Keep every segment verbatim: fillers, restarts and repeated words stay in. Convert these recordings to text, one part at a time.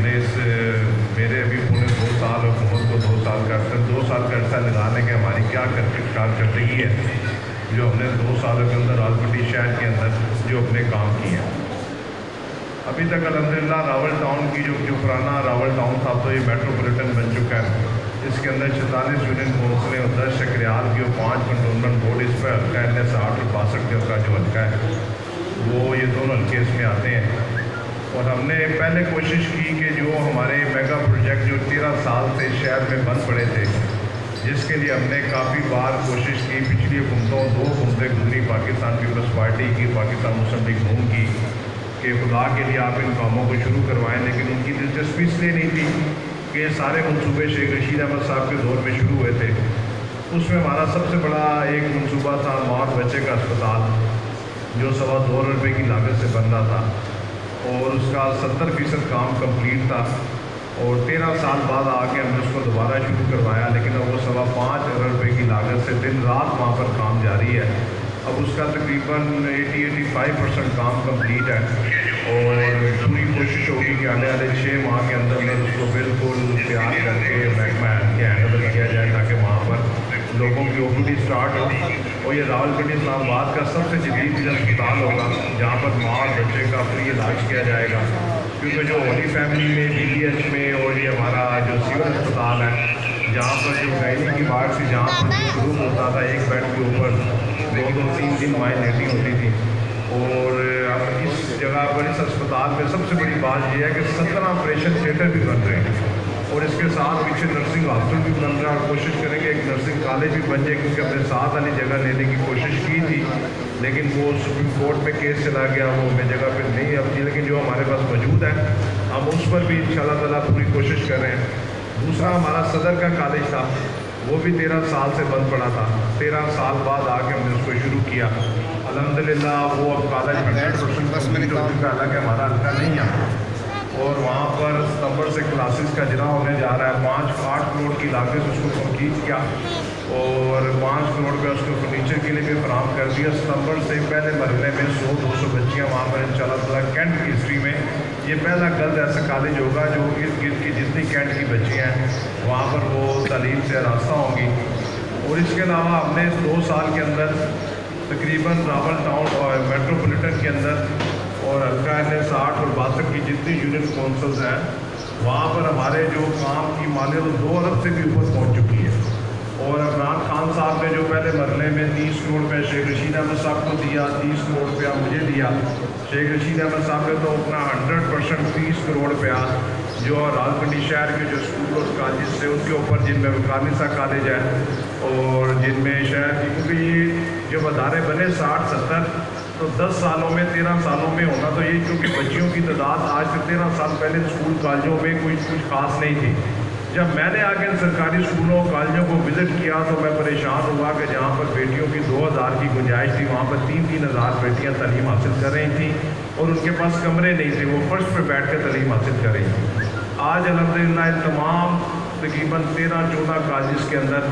हमने इस मेरे अभी पौने दो साल हुकूमत को दो साल का अरसा दो साल का अरसा लगाने के हमारी क्या कारकर्दगी है जो हमने दो सालों के अंदर रावलपिंडी शहर के अंदर जो अपने काम किए हैं। अभी तक अल्हम्दुलिल्लाह रावल टाउन की जो जो पुराना रावल टाउन था तो ये मेट्रोपॉलिटन बन चुका है। इसके अंदर छतालीस यूनियन कौंसलें और दस शक्रियाल की और पाँच कंटोनमेंट बोर्ड इस पर हल्का एन एस आठ और बासठ का जो हल्का है वो ये दोनों हल्के इसमें आते हैं। और हमने पहले कोशिश की कि जो हमारे मेगा प्रोजेक्ट जो तेरह साल से शहर में बंद पड़े थे जिसके लिए हमने काफ़ी बार कोशिश की, पिछली हुकूमतों दो हुकूमतें गुजरी, पाकिस्तान पीपल्स पार्टी की, पाकिस्तान मुस्लिम लीग नून की, कि खुदा के लिए आप इन कामों को शुरू करवाएं, लेकिन उनकी दिलचस्पी इसलिए नहीं थी कि सारे मनसूबे शेख रशीद अहमद साहब के दौर में शुरू हुए थे। उसमें हमारा सबसे बड़ा एक मनसूबा था मौत बच्चे का अस्पताल जो सवा दो रुपये की लागत से बन रहा था और उसका सत्तर फ़ीसद काम कंप्लीट था और तेरह साल बाद आके हमने उसको दोबारा शुरू करवाया, लेकिन अब वो सवा पाँच अरब रुपये की लागत से दिन रात वहाँ पर काम जारी है। अब उसका तकरीबन अस्सी पचासी परसेंट काम कंप्लीट है और पूरी कोशिश होगी कि आने वाले छः माह के अंदर में उसको बिल्कुल तैयार करके महकमा के हैंडल किया जाए ताकि वहाँ पर लोगों की ओपीडी स्टार्ट हो। और ये रावलपिंडी इस्लामाबाद का सबसे जदीद अस्पताल होगा जहाँ पर माँ और बच्चे का फ्री इलाज किया जाएगा, क्योंकि जो होली फैमिली में डी डी एच में और ये हमारा जो सिविल अस्पताल है जहाँ पर जो गायनी की बाढ़ से जहाँ पर शुरू होता था एक बेड के ऊपर दो दो तीन दिन माएँ लेटी होती थी। और अब इस जगह पर इस अस्पताल में सबसे बड़ी बात यह है कि सत्रह ऑपरेशन थिएटर भी बन रहे हैं और इसके साथ पीछे नर्सिंग हॉस्पिटल भी बन रहा है और कोशिश करेंगे एक नर्सिंग कॉलेज भी बन जाए, क्योंकि अपने साथ वाली जगह लेने की कोशिश की थी लेकिन वो सुप्रीम कोर्ट में केस चला गया, वो हमें जगह पर नहीं अब थी, लेकिन जो हमारे पास मौजूद है हम उस पर भी इंशाअल्लाह ताला पूरी कोशिश कर रहे हैं। दूसरा हमारा सदर का कॉलेज था वो भी तेरह साल से बंद पड़ा था, तेरह साल बाद आके हमने उसको शुरू किया। अल्हम्दुलिल्लाह वो अब कॉलेज हंड्रेड परसेंट कंप्लीट हो चुका है, हालांकि हमारा हल्का नहीं है और वहाँ पर सितंबर से क्लासेस का इजरा होने जा रहा है। पाँच आठ करोड़ की लागत उसको कंप्लीट किया और पाँच करोड़ रुपये उसको फर्नीचर के लिए भी फराम कर दिया। सितंबर से पहले मरने में सौ दो सौ बच्चियाँ वहाँ पर इंशाअल्लाह ताला कैंट की हिस्ट्री में ये पहला गर्ल्स ऐसा कॉलेज होगा जो इर्द गिर्द की जितनी कैंट की बच्चियाँ हैं वहाँ पर वो तालीम से रास्ता होंगी। और इसके अलावा हमने इस दो साल के अंदर तकरीबन रावल टाउन और मेट्रोपॉलिटन के अंदर और हल्का एन एस आठ और बासठ की जितनी यूनियन काउंसिल्स हैं वहाँ पर हमारे जो काम की मालियत दो अरब से भी ऊपर पहुँच चुकी है। और इमरान खान साहब ने जो पहले मरने में तीस करोड़ रुपये शेख रशीद अहमद साहब को दिया, तीस करोड़ रुपया मुझे दिया, शेख रशीद अहमद साहब ने तो अपना हंड्रेड परसेंट तीस करोड़ रुपया जो रावलपिंडी शहर के जो स्कूल और कॉलेज थे उनके ऊपर, जिनमें वकानिसा कॉलेज है और जिनमें शहर की, क्योंकि ये जब अदारे बने साठ सत्तर तो दस सालों में तेरह सालों में होना तो ये, क्योंकि बच्चियों की तादाद आज से तेरह साल पहले स्कूल कॉलेजों में कोई कुछ खास नहीं थी। जब मैंने आके सरकारी स्कूलों कॉलेजों को विज़िट किया तो मैं परेशान हुआ कि जहाँ पर बेटियों की दो हज़ार की गुंजाइश थी वहाँ पर तीन तीन हज़ार बेटियाँ तालीम हासिल कर रही थी और उनके पास कमरे नहीं थे, वो फर्श पर बैठ कर तालीम हासिल कर रही थी। आज अल्हम्दुलिल्लाह तमाम तकरीबन तेरह चौदह कॉलेज के अंदर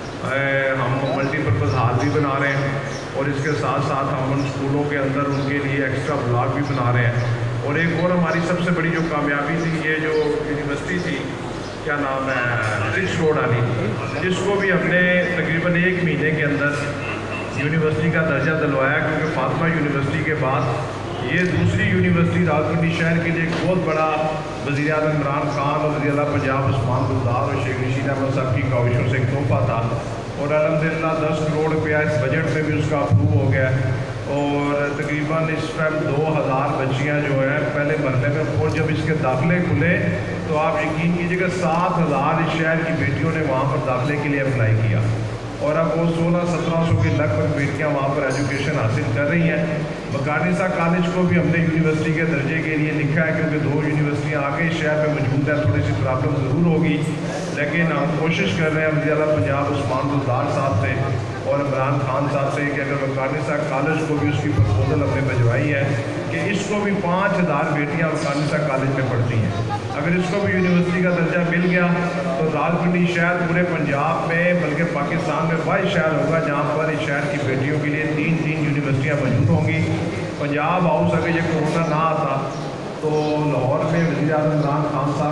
हम मल्टीपर्पज़ हाल भी बना रहे हैं और इसके साथ साथ हम उन स्कूलों के अंदर उनके लिए एक्स्ट्रा ब्लॉक भी बना रहे हैं। और एक और हमारी सबसे बड़ी जो कामयाबी थी ये जो यूनिवर्सिटी थी, क्या नाम है, रिच रोड वाली, जिसको भी हमने तकरीबन एक महीने के अंदर यूनिवर्सिटी का दर्जा दिलवाया, क्योंकि फातिमा यूनिवर्सिटी के बाद ये दूसरी यूनिवर्सिटी रावलपिंडी शहर के लिए एक बहुत बड़ा वज़ीर आज़म इमरान खान और वज़ीर आला पंजाब उस्मान बुज़दार और शेख रशीद अहमद साहब की काविशों से एक तोहफा था और अल्हम्दुलिल्लाह दस करोड़ रुपया इस बजट में भी उसका अप्रूव हो गया और तकरीबन इस टाइम दो हज़ार बच्चियाँ जो हैं पहले मरने में, और जब इसके दाखिले खुले तो आप यकीन कीजिएगा सात हज़ार इस शहर की बेटियों ने वहाँ पर दाखिले के लिए अप्लाई किया और अब वो सोलह सत्रह सौ की लगभग बेटियाँ वहाँ पर एजुकेशन हासिल कर रही हैं। वकानिसा कॉलेज को भी हमने यूनिवर्सिटी के दर्जे के लिए लिखा है, क्योंकि दो यूनिवर्सिटियाँ आगे शहर में मौजूद है, थोड़ी सी प्रॉब्लम ज़रूर होगी, लेकिन हम कोशिश कर रहे हैं वज़ीर आला पंजाब उस्मान बुज़दार साहब से और इमरान खान साहब से कि अगर वकानिसा कॉलेज को भी उसकी प्रपोजल हमने भिजवाई है कि इसको भी पाँच हज़ार बेटियाँ वकानिसा कॉलेज में पढ़ती हैं। अगर इसको भी यूनिवर्सिटी का दर्जा मिल गया तो रावलपिंडी शहर पूरे पंजाब में बल्कि पाकिस्तान में वाहिद शहर होगा जहाँ पर इस शहर की बेटियों के लिए तीन तीन यूनिवर्सिटियाँ मौजूद होंगी। पंजाब हाउस अगर ये कोरोना ना आता तो लाहौर में वज़ीर आज़म इमरान खान साहब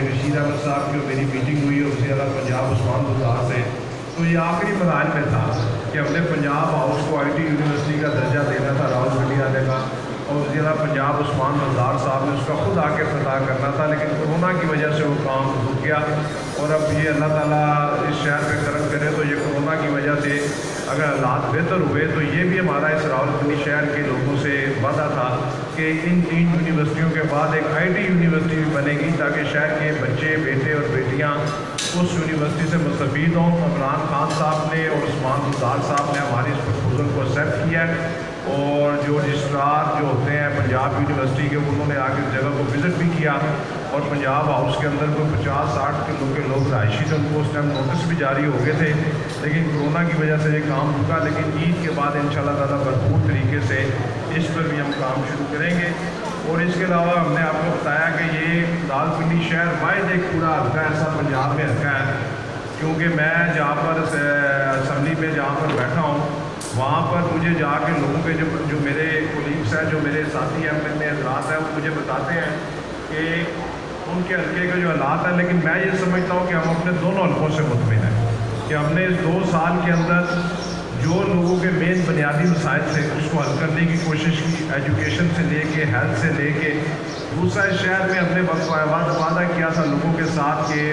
शेख रशीद अहमद साहब की मेरी मीटिंग हुई और वज़ीर आला पंजाब उस्मान बुज़दार से, तो ये आखिरी मराहल में था कि हमने पंजाब हाउस को आई टी यूनिवर्सिटी का दर्जा देना था रावलपिंडी आने का, और वज़ीर आला पंजाब उस्मान बुज़दार साहब ने उसका खुद आके फतह करना था, लेकिन कोरोना की वजह से वो काम रुक गया। और अब ये अल्लाह ताला इस शहर पे करम करे तो ये कोरोना की वजह से अगर हालात बेहतर हुए तो ये भी हमारा इस रावलपिंडी शहर के लोगों से वादा था कि इन तीन यूनिवर्सिटियों के बाद एक आई टी यूनिवर्सिटी भी बनेगी, ताकि शहर के बच्चे बेटे और बेटियाँ उस यूनिवर्सिटी से मुस्तफ़ीद हों। इमरान खान साहब ने और उस्मान बुज़दार साहब ने हमारी इस प्रपोजल को एक्सेप्ट किया है, और जो रजिस्ट्रार जो होते हैं पंजाब यूनिवर्सिटी के, उन्होंने आके इस जगह को विज़िट भी किया, और पंजाब हाउस के अंदर कोई पचास साठ किलो के लोग रहायशी थे, उनको उस टाइम नोटिस भी जारी हो गए थे, लेकिन कोरोना की वजह से ये काम रुका। लेकिन ईद के बाद इंशाल्लाह ताला भरपूर तरीके से इस पर भी हम काम शुरू करेंगे। और इसके अलावा हमने आपको बताया कि ये रावलपिंडी शहर वाहिद एक पूरा हल्का ऐसा पंजाब में हल्का है, क्योंकि मैं जहाँ पर असम्बली में जहाँ पर बैठा हूँ वहाँ पर मुझे जाके लोगों के जो जो मेरे कोलीग्स हैं, जो मेरे साथी एम एन ए हजरात हैं, वो मुझे बताते हैं कि उनके हल्के के जो हालात हैं, लेकिन मैं ये समझता हूँ कि हम अपने दोनों हल्कों से मुतमिन हैं कि हमने इस दो साल के अंदर जो लोगों के मेन बुनियादी मसाइल थे उसको हल करने की कोशिश की, एजुकेशन से लेके हेल्थ से लेके। दूसरा शहर में हमने वादा किया था लोगों के साथ कि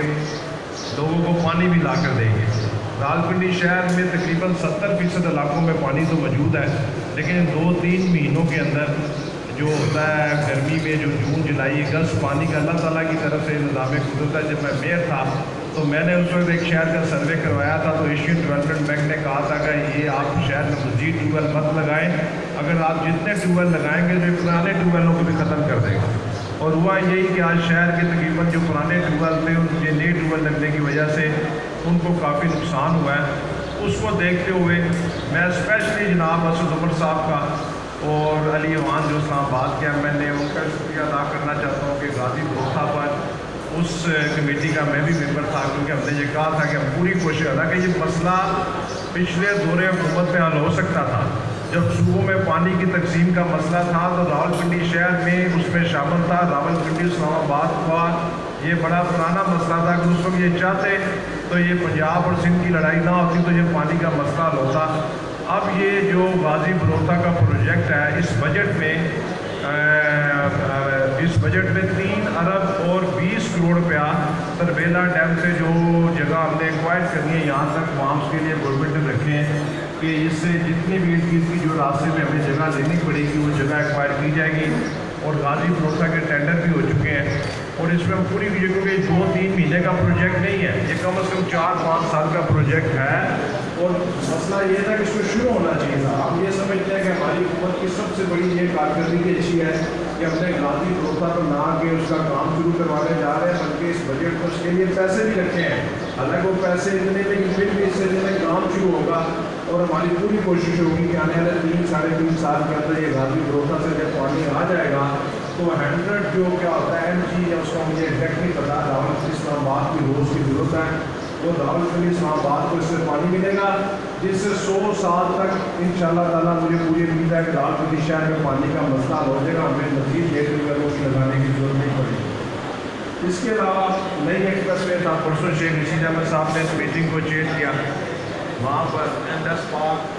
लोगों को पानी भी ला कर देंगे। रावलपिंडी शहर में तकरीबन सत्तर फ़ीसद इलाकों में पानी तो मौजूद है, लेकिन दो तीन महीनों के अंदर जो होता है गर्मी में, जो जून जुलाई अगस्त, पानी का अल्लाह ताला की तरफ से निज़ाम कुदरत है। जब मैं मेयर था तो मैंने उस वक्त एक शहर का सर्वे करवाया था, तो एशियन डेवलपमेंट बैंक ने कहा था कि ये आप शहर में मज़ीद ट्यूबवेल मत लगाएं, अगर आप जितने ट्यूबवेल लगाएंगे तो पुराने ट्यूबवेलों को भी ख़त्म कर देगा। और हुआ यही कि आज शहर के तकरीबन जो पुराने ट्यूबवेल थे, उनके नए ट्यूबवेल लगने की वजह से उनको काफ़ी नुकसान हुआ है। उसको देखते हुए मैं स्पेशली जनाब असद उमर साहब का और अली अवान जो इस्लामाबाद के एम एन ए, उनका शुक्रिया अदा करना चाहता हूँ कि गाजी बरोथा पर उस कमेटी का मैं भी मेंबर था, क्योंकि हमने ये कहा था कि हम पूरी कोशिश अदा कि ये मसला पिछले दौरे हुकूमत में हल हो सकता था। जब सूबों में पानी की तकसीम का मसला था तो रावलपिंडी शहर में उसमें शामिल था। रावलपिंडी इस्लामाबाद का ये बड़ा पुराना मसला था कि उस वक्त ये चाहते तो ये पंजाब और सिंध की लड़ाई ना होती तो ये पानी का मसला हल होता। अब ये जो गाजी बरोथा का प्रोजेक्ट है, इस बजट में आ, आ, इस बजट में तीन अरब और बीस करोड़ रुपया तरबेला डैम से जो जगह हमने एक्वायर करनी है यहाँ तक फार्म्स के लिए गवर्नमेंट ने रखे हैं कि इससे जितनी भी इसकी जो रास्ते में हमें जगह लेनी पड़ेगी वो जगह एक्वायर की जाएगी। और गाजी बरोथा के टेंडर भी हो चुके हैं, और इसमें हम पूरी क्योंकि दो तीन महीने का प्रोजेक्ट नहीं है, ये कम अज़ कम चार पाँच साल का प्रोजेक्ट है। और मसला ये था कि इसको शुरू होना चाहिए था। हम ये समझते हैं कि हमारी हुकूमत की सबसे बड़ी ये कारकर्दगी अच्छी है कि हमने गाजी बरोथा पर ना के उसका काम शुरू करवाने जा रहे हैं, बल्कि इस बजट में उसके लिए पैसे भी रखे हैं। हालांकि वो पैसे इतने, लेकिन फिर भी इससे जितने काम शुरू होगा और हमारी पूरी कोशिश होगी कि आने वाले तीन साढ़े तीन साल के अंदर ये गाजी बरोथा से जब पानी आ जाएगा तो हंड्रेड जो क्या होता है एम जी या उसका मुझे एग्जैक्ट नहीं पता, रावलपिंडी इस्लामाबाद की रोज़ की ज़रूरत है, वो रावलपिंडी इस्लामाबाद को इससे पानी मिलेगा, जिससे सौ साल तक इंशाअल्लाह ताला मुझे पूरी उम्मीद है कि रावलपिंडी शहर में पानी का मसला हो जाएगा, हमें मज़ीद डेढ़ ट्यूबवेलों की लगाने की जरूरत नहीं पड़ेगी। इसके अलावा नई एक्सप्रेस वे था, परसों शेख रशीद अहमद साहब ने इस मीटिंग को चेयर किया, वहाँ पर एन एस पाक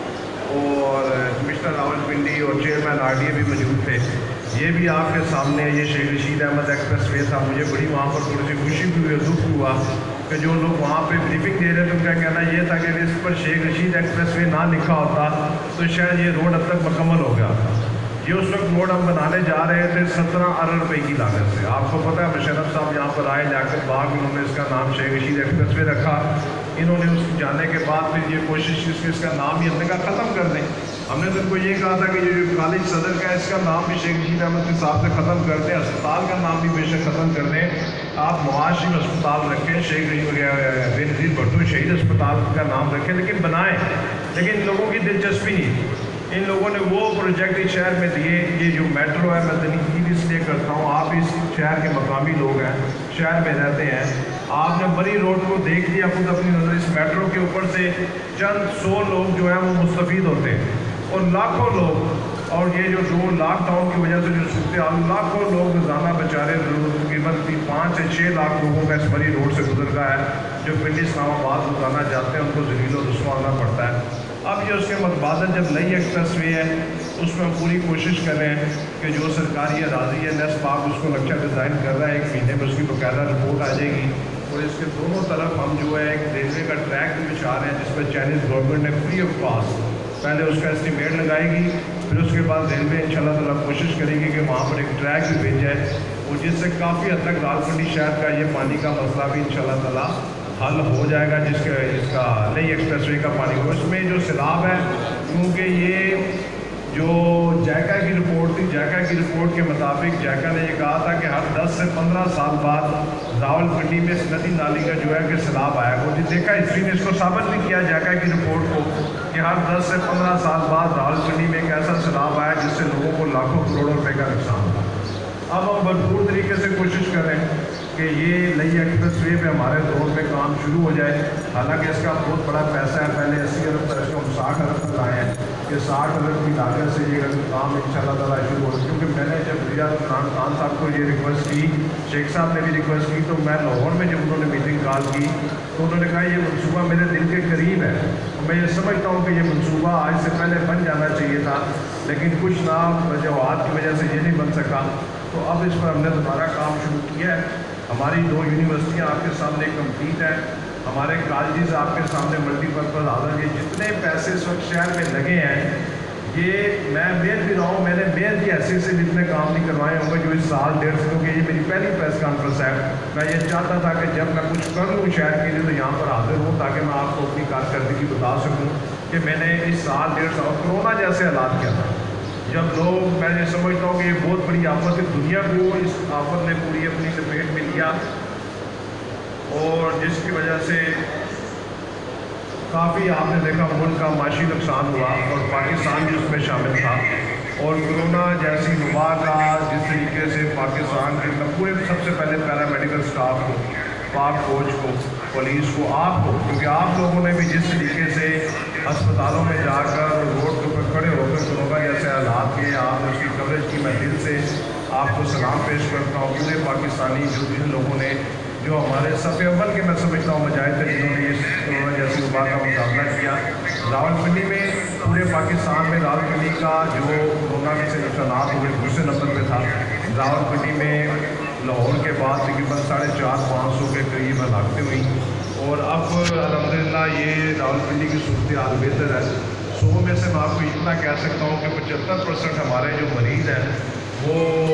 और कमिश्नर रावलपिंडी और चेयरमैन आर डी ए भी मौजूद थे। ये भी आपके सामने ये शेख रशीद अहमद एक्सप्रेस वे था। मुझे बड़ी वहाँ पर थोड़ी सी खुशी भी हुई, दुख हुआ कि जो लोग वहाँ पे ब्रीफिंग दे रहे थे उनका कहना ये था कि इस पर शेख रशीद एक्सप्रेस वे ना लिखा होता तो शायद ये रोड अब तक मुकम्मल हो गया था। ये उस वक्त रोड हम बनाने जा रहे थे सत्रह अरब रुपये की लागत से। आपको पता है मुशर्रफ साहब यहाँ पर आए, जाकर बाग उन्होंने इसका नाम शेख रशीद एक्सप्रेस वे रखा। इन्होंने उस जाने के बाद फिर ये कोशिश की इसका नाम ही हमने कहा ख़त्म कर दें। हमने तो इनको ये कहा था कि ये जो कॉलेज सदर का है इसका नाम भी शेख रशीद अहमद के साहब से ख़त्म कर दें, अस्पताल का नाम भी बेशक ख़त्म कर दें, आप नवाज शरीफ अस्पताल रखें, शेख बेनज़ीर भुट्टो शहीद अस्पताल का नाम रखें, लेकिन बनाएं। लेकिन लोगों की दिलचस्पी नहीं, इन लोगों ने वो प्रोजेक्ट इस शहर में दिए। ये जो मेट्रो है मैं तनकीद इसलिए करता हूँ, आप इस शहर के मकामी लोग हैं, शहर में रहते हैं, आपने बड़ी रोड को देख लिया खुद अपनी नज़र। इस मेट्रो के ऊपर से चंद सौ लोग जो हैं वो मुस्तफ़ीद होते हैं और लाखों लोग اور یہ جو جو لاک ڈاؤن کی وجہ سے جو صورتحال لاکھوں لوگ روزانہ بیچارے تقریباً پانچ سے چھ لاکھ لوگوں کا اس بڑی روڈ سے گزر رہا ہے جو پنڈی اسلام آباد روزانہ جاتے ہیں ان کو ذلیل و رسوا ہونا پڑتا ہے۔ اب یہ اس کے متبادل جب نئی ایکسپریس وے ہے اس میں ہم پوری کوشش کر رہے ہیں کہ جو سرکاری اراضی ہے نیس پاک اس کو نقشہ ڈیزائن کر رہا ہے، ایک مہینے میں اس کی باقاعدہ رپورٹ آ جائے گی اور اس کے دونوں طرف ہم جو ہے ایک ریلوے کا ٹریک بھی بچھا رہے ہیں جس پہ چائنیز گورنمنٹ نے فری آف کاسٹ پہلے اس کا اسٹیمیٹ لگائے گی، پھر اس کے بعد ریلوے ان شاء اللہ تعالیٰ کوشش کرے گی کہ وہاں پر ایک ٹریک بھی بھیجا ہے اور جس سے کافی حد تک راولپنڈی شہر کا یہ پانی کا مسئلہ بھی ان شاء اللہ تعالیٰ حل ہو جائے گا، جس کا اس کا نئی ایکسپریس وے کا پانی ہو۔ اس میں جو سیلاب ہے کیونکہ یہ جو جائکا کی رپورٹ تھی، جائکا کی رپورٹ کے مطابق جائکا نے یہ کہا تھا کہ ہر دس سے پندرہ سال بعد راولپنڈی میں اس ندی نالی کا جو ہے کہ سیلاب آیا وہ جی دیکھا ہسٹری نے اس کو ثابت بھی کیا جائکا کی رپورٹ کو کہ ہر دس سے پندرہ سال بعد راولپنڈی میں ایک ایسا سیلاب آیا جس سے لوگوں کو لاکھوں کروڑوں روپے کا نقصان ہوا۔ اب ہم بھرپور طریقے سے کوشش کر رہے ہیں کہ یہ نئی ایکسپریس وے پہ ہمارے دور میں کام شروع ہو جائے، حالانکہ اس کا بہت بڑا پیسہ ہے، پہلے اسی ارب تک اس کو ہم ساٹھ ارب تک آئے ہیں کہ ساٹھ ارب کی لاگت سے یہ کام ان شاء اللہ تعالیٰ شروع ہو، کیونکہ میں نے جب ریاض عمران خان صاحب کو یہ ریکویسٹ کی، شیخ صاحب نے بھی ریکویسٹ کی، تو میں لاہور میں جب انہوں نے میٹنگ کال کی تو انہوں نے کہا یہ منصوبہ میرے دل کے قریب ہے، میں یہ سمجھتا ہوں کہ یہ منصوبہ آج سے پہلے بن جانا چاہیے تھا لیکن کچھ نہ وجوہات کی وجہ سے یہ نہیں بن سکا، تو اب اس پر ہم نے دوبارہ کام شروع کیا ہے۔ ہماری دو یونیورسٹیاں آپ کے سامنے کمپلیٹ ہیں، ہمارے کالجز آپ کے سامنے ملٹی پرپز حاضر، یہ جتنے پیسے اس وقت شہر میں لگے ہیں یہ میں میئر بھی رہا ہوں، میں نے میئر کی حیثیت سے بھی اتنے کام نہیں کروائے ہوں گے جو اس سال ڈیڑھ سے، کیونکہ یہ میری پہلی پریس کانفرنس ہے، میں یہ چاہتا تھا کہ جب میں کچھ کر لوں شہر کے لیے تو یہاں پر حاضر ہوں تاکہ میں آپ کو اپنی کارکردگی بتا سکوں کہ میں نے اس سال ڈیڑھ سال کرونا جیسے حالات کیا تھا، جب لوگ میں یہ سمجھتا ہوں کہ یہ بہت بڑی آفت ہے، دنیا کو اس آفت نے پوری اپنی لپیٹ میں لیا اور جس کی وجہ سے کافی آپ نے دیکھا ملک کا معاشی نقصان ہوا اور پاکستان بھی اس میں شامل تھا، اور کرونا جیسی وبا کا جس طریقے سے پاکستان کے پورے سب سے پہلے پیرا میڈیکل اسٹاف کو، پاک فوج کو، پولیس کو، آپ کو، کیونکہ آپ لوگوں نے بھی جس طریقے سے ہسپتالوں میں جا کر روڈ کے اوپر کھڑے ہو کر کرونا جیسے حالات کے آپ نے اس کی کوریج کی، میں دل سے آپ کو سلام پیش کرتا ہوں، پورے پاکستانی جو جن لوگوں نے جو ہمارے صف اول کے میں سمجھتا ہوں مجاہد تھے جنہوں نے اس کرونا جیسی وبا کا مقابلہ کیا۔ راولپنڈی میں پورے پاکستان میں راولپنڈی کا جو کرونا کے سے نقصانات ہوئے دوسرے نمبر پہ تھا، راولپنڈی میں لاہور کے بعد تقریباً ساڑھے چار پانچ سو کے قریب ہلاکتیں ہوئیں، اور اب الحمدللہ یہ راولپنڈی کی صورتحال بہتر ہے۔ سو میں سے میں آپ کو اتنا کہہ سکتا ہوں کہ پچہتر پرسنٹ ہمارے جو مریض ہیں وہ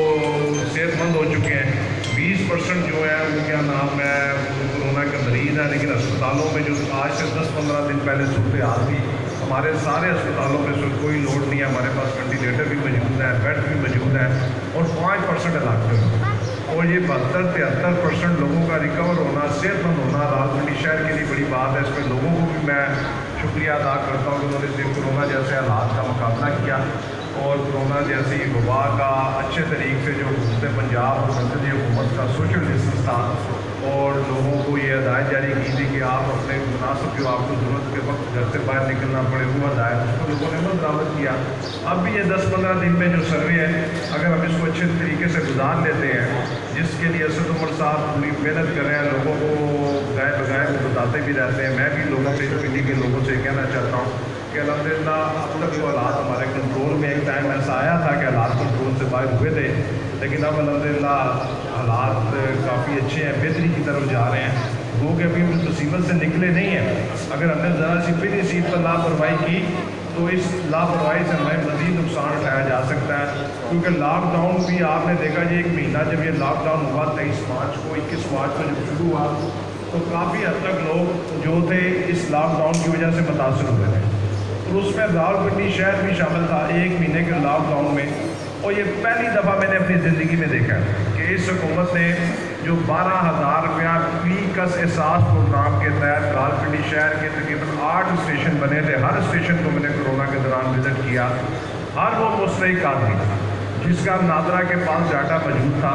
صحت مند ہو چکے ہیں، بیس پرسنٹ جو ہے وہ کیا نام ہے کرونا کے مریض ہیں، لیکن اسپتالوں میں جو آج سے دس پندرہ دن پہلے صورتحال تھی ہمارے سارے اسپتالوں میں سے کوئی لوڈ نہیں ہے، ہمارے پاس وینٹیلیٹر بھی موجود ہیں، بیڈ بھی موجود ہیں، اور پانچ پرسنٹ علاقے ہیں، اور یہ بہتر تہتر پرسنٹ لوگوں کا ریکور ہونا، صحت مند ہونا راولپنڈی شہر کے لیے بڑی بات ہے۔ اس میں لوگوں کو بھی میں شکریہ ادا کرتا ہوں کہ انہوں نے صرف کرونا جیسے حالات کا مقابلہ کیا اور کرونا جیسی وبا کا اچھے طریقے سے جو حکومت پنجاب اور مرکزی حکومت کا سوشل ڈسٹنس تھا اور لوگوں کو یہ ہدایت جاری کی تھی کہ آپ اپنے مناسب جو آپ کو ضرورت کے وقت گھر سے باہر نکلنا پڑے وہ ہدایت اس کو لوگوں نے عمل درآمد کیا۔ اب بھی یہ دس پندرہ دن میں جو سروے ہے اگر ہم اس کو اچھے طریقے سے گزار لیتے ہیں، جس کے لیے اسد عمر صاحب پوری محنت کر رہے ہیں، لوگوں کو گائے بگائے وہ بتاتے بھی رہتے ہیں، میں بھی لوگوں سے پنڈی کے لوگوں سے کہنا چاہتا ہوں کہ الحمدللہ اب تک جو حالات ہمارے کنٹرول میں، ایک ٹائم ایسا آیا تھا کہ حالات کنٹرول سے باہر ہوئے تھے، لیکن اب الحمدللہ حالات کافی اچھے ہیں، بہتری کی طرف جا رہے ہیں، لوگ ابھی اس مصیبت سے نکلے نہیں ہیں۔ اگر ہم نے ذرا سی پہلی سیٹ پر لاپرواہی کی تو اس لاپرواہی سے ہمیں مزید نقصان اٹھایا جا سکتا ہے، کیونکہ لاک ڈاؤن بھی آپ نے دیکھا جی ایک مہینہ جب یہ لاک ڈاؤن ہوا تیئیس مارچ کو، اکیس مارچ کو جب شروع ہوا تو کافی حد تک لوگ جو تھے اس لاک ڈاؤن کی وجہ سے متاثر ہوئے تھے، اور اس میں راولپنڈی شہر بھی شامل تھا ایک مہینے کے لاک ڈاؤن میں، اور یہ پہلی دفعہ میں نے اپنی زندگی میں دیکھا کہ اس حکومت نے جو بارہ ہزار روپیہ فی کس احساس پروگرام کے تحت راولپنڈی شہر کے تقریباً آٹھ اسٹیشن بنے تھے، ہر اسٹیشن کو میں نے کرونا کے دوران وزٹ کیا، ہر وہ مستحق آدمی جس کا نادرا کے پاس ڈاٹا موجود تھا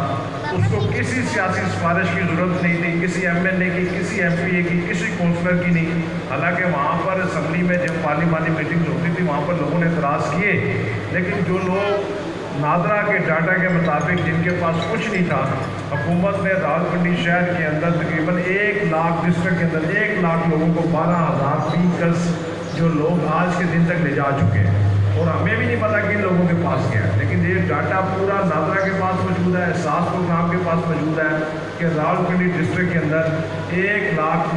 اس کو کسی سیاسی سفارش کی ضرورت نہیں تھی، کسی ایم ایل اے کی، کسی ایم پی اے کی، کسی کونسلر کی نہیں۔ حالانکہ وہاں پر اسمبلی میں جب پارلیمانی میٹنگ ہوتی تھی وہاں پر لوگوں نے اعتراض کیے، لیکن جو لوگ نادرا کے ڈاٹا کے مطابق جن کے پاس کچھ نہیں تھا، حکومت نے راولپنڈی شہر کے اندر تقریباً ایک لاکھ ڈسٹرکٹ کے اندر ایک لاکھ لوگوں کو بارہ ہزار فی گز جو لوگ آج کے دن تک لے جا چکے ہیں، اور ہمیں بھی نہیں پتا کہ ان لوگوں کے پاس کیا ہے، لیکن یہ ڈاٹا پورا نادرا کے پاس موجود ہے، احساس پروگرام کے پاس موجود ہے کہ راولپنڈی ڈسٹرکٹ کے اندر ایک لاکھ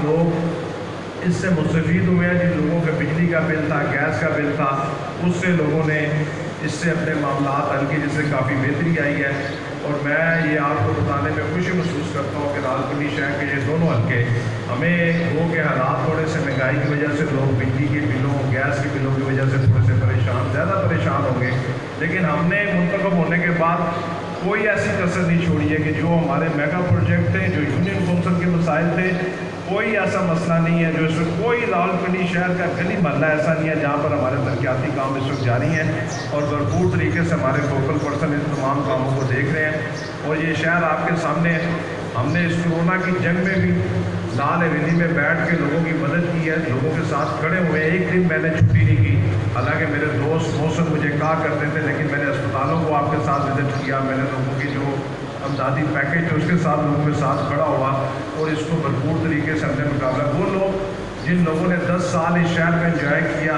لوگ اس سے مستفید ہوئے ہیں، جن لوگوں کا بجلی کا بل تھا، گیس کا بل تھا، اس سے لوگوں نے اس سے اپنے معاملات حل کیے، جس سے کافی بہتری آئی ہے۔ اور میں یہ آپ کو بتانے میں خوشی محسوس کرتا ہوں کہ راولپنڈی شہر کے یہ دونوں حلقے ہمیں ہو کے حالات تھوڑے سے مہنگائی کی وجہ سے لوگ بجلی کے بلوں، گیس کے بلوں کی وجہ سے تھوڑے سے پریشان زیادہ پریشان ہوں گے، لیکن ہم نے منتخب ہونے کے بعد کوئی ایسی کسر نہیں چھوڑی ہے کہ جو ہمارے میگا پروجیکٹ تھے، جو یونین کونسل کے مسائل تھے، کوئی ایسا مسئلہ نہیں ہے جو اس وقت کوئی راولپنڈی شہر کا گلی محلہ ایسا نہیں ہے جہاں پر ہمارے ترقیاتی کام اس وقت جاری ہیں، اور بھرپور طریقے سے ہمارے فوکل پرسن ان تمام کاموں کو دیکھ رہے ہیں۔ اور یہ شہر آپ کے سامنے ہے، ہم نے اس کورونا کی جنگ میں بھی لال حویلی میں بیٹھ کے لوگوں کی مدد کی ہے، لوگوں کے ساتھ کھڑے ہوئے ہیں، ایک دن میں نے چھٹی نہیں کی، حالانکہ میرے دوست محسن مجھے کہا کرتے تھے، لیکن میں نے اسپتالوں کو آپ کے ساتھ وزٹ کیا، میں نے لوگوں کی جو امدادی پیکیج ہے اس کے ساتھ لوگوں کے ساتھ کھڑا ہوا، اور اس کو بھرپور طریقے سے ہم نے مقابلہ۔ وہ لوگ جن لوگوں نے دس سال اس شہر میں انجوائے کیا،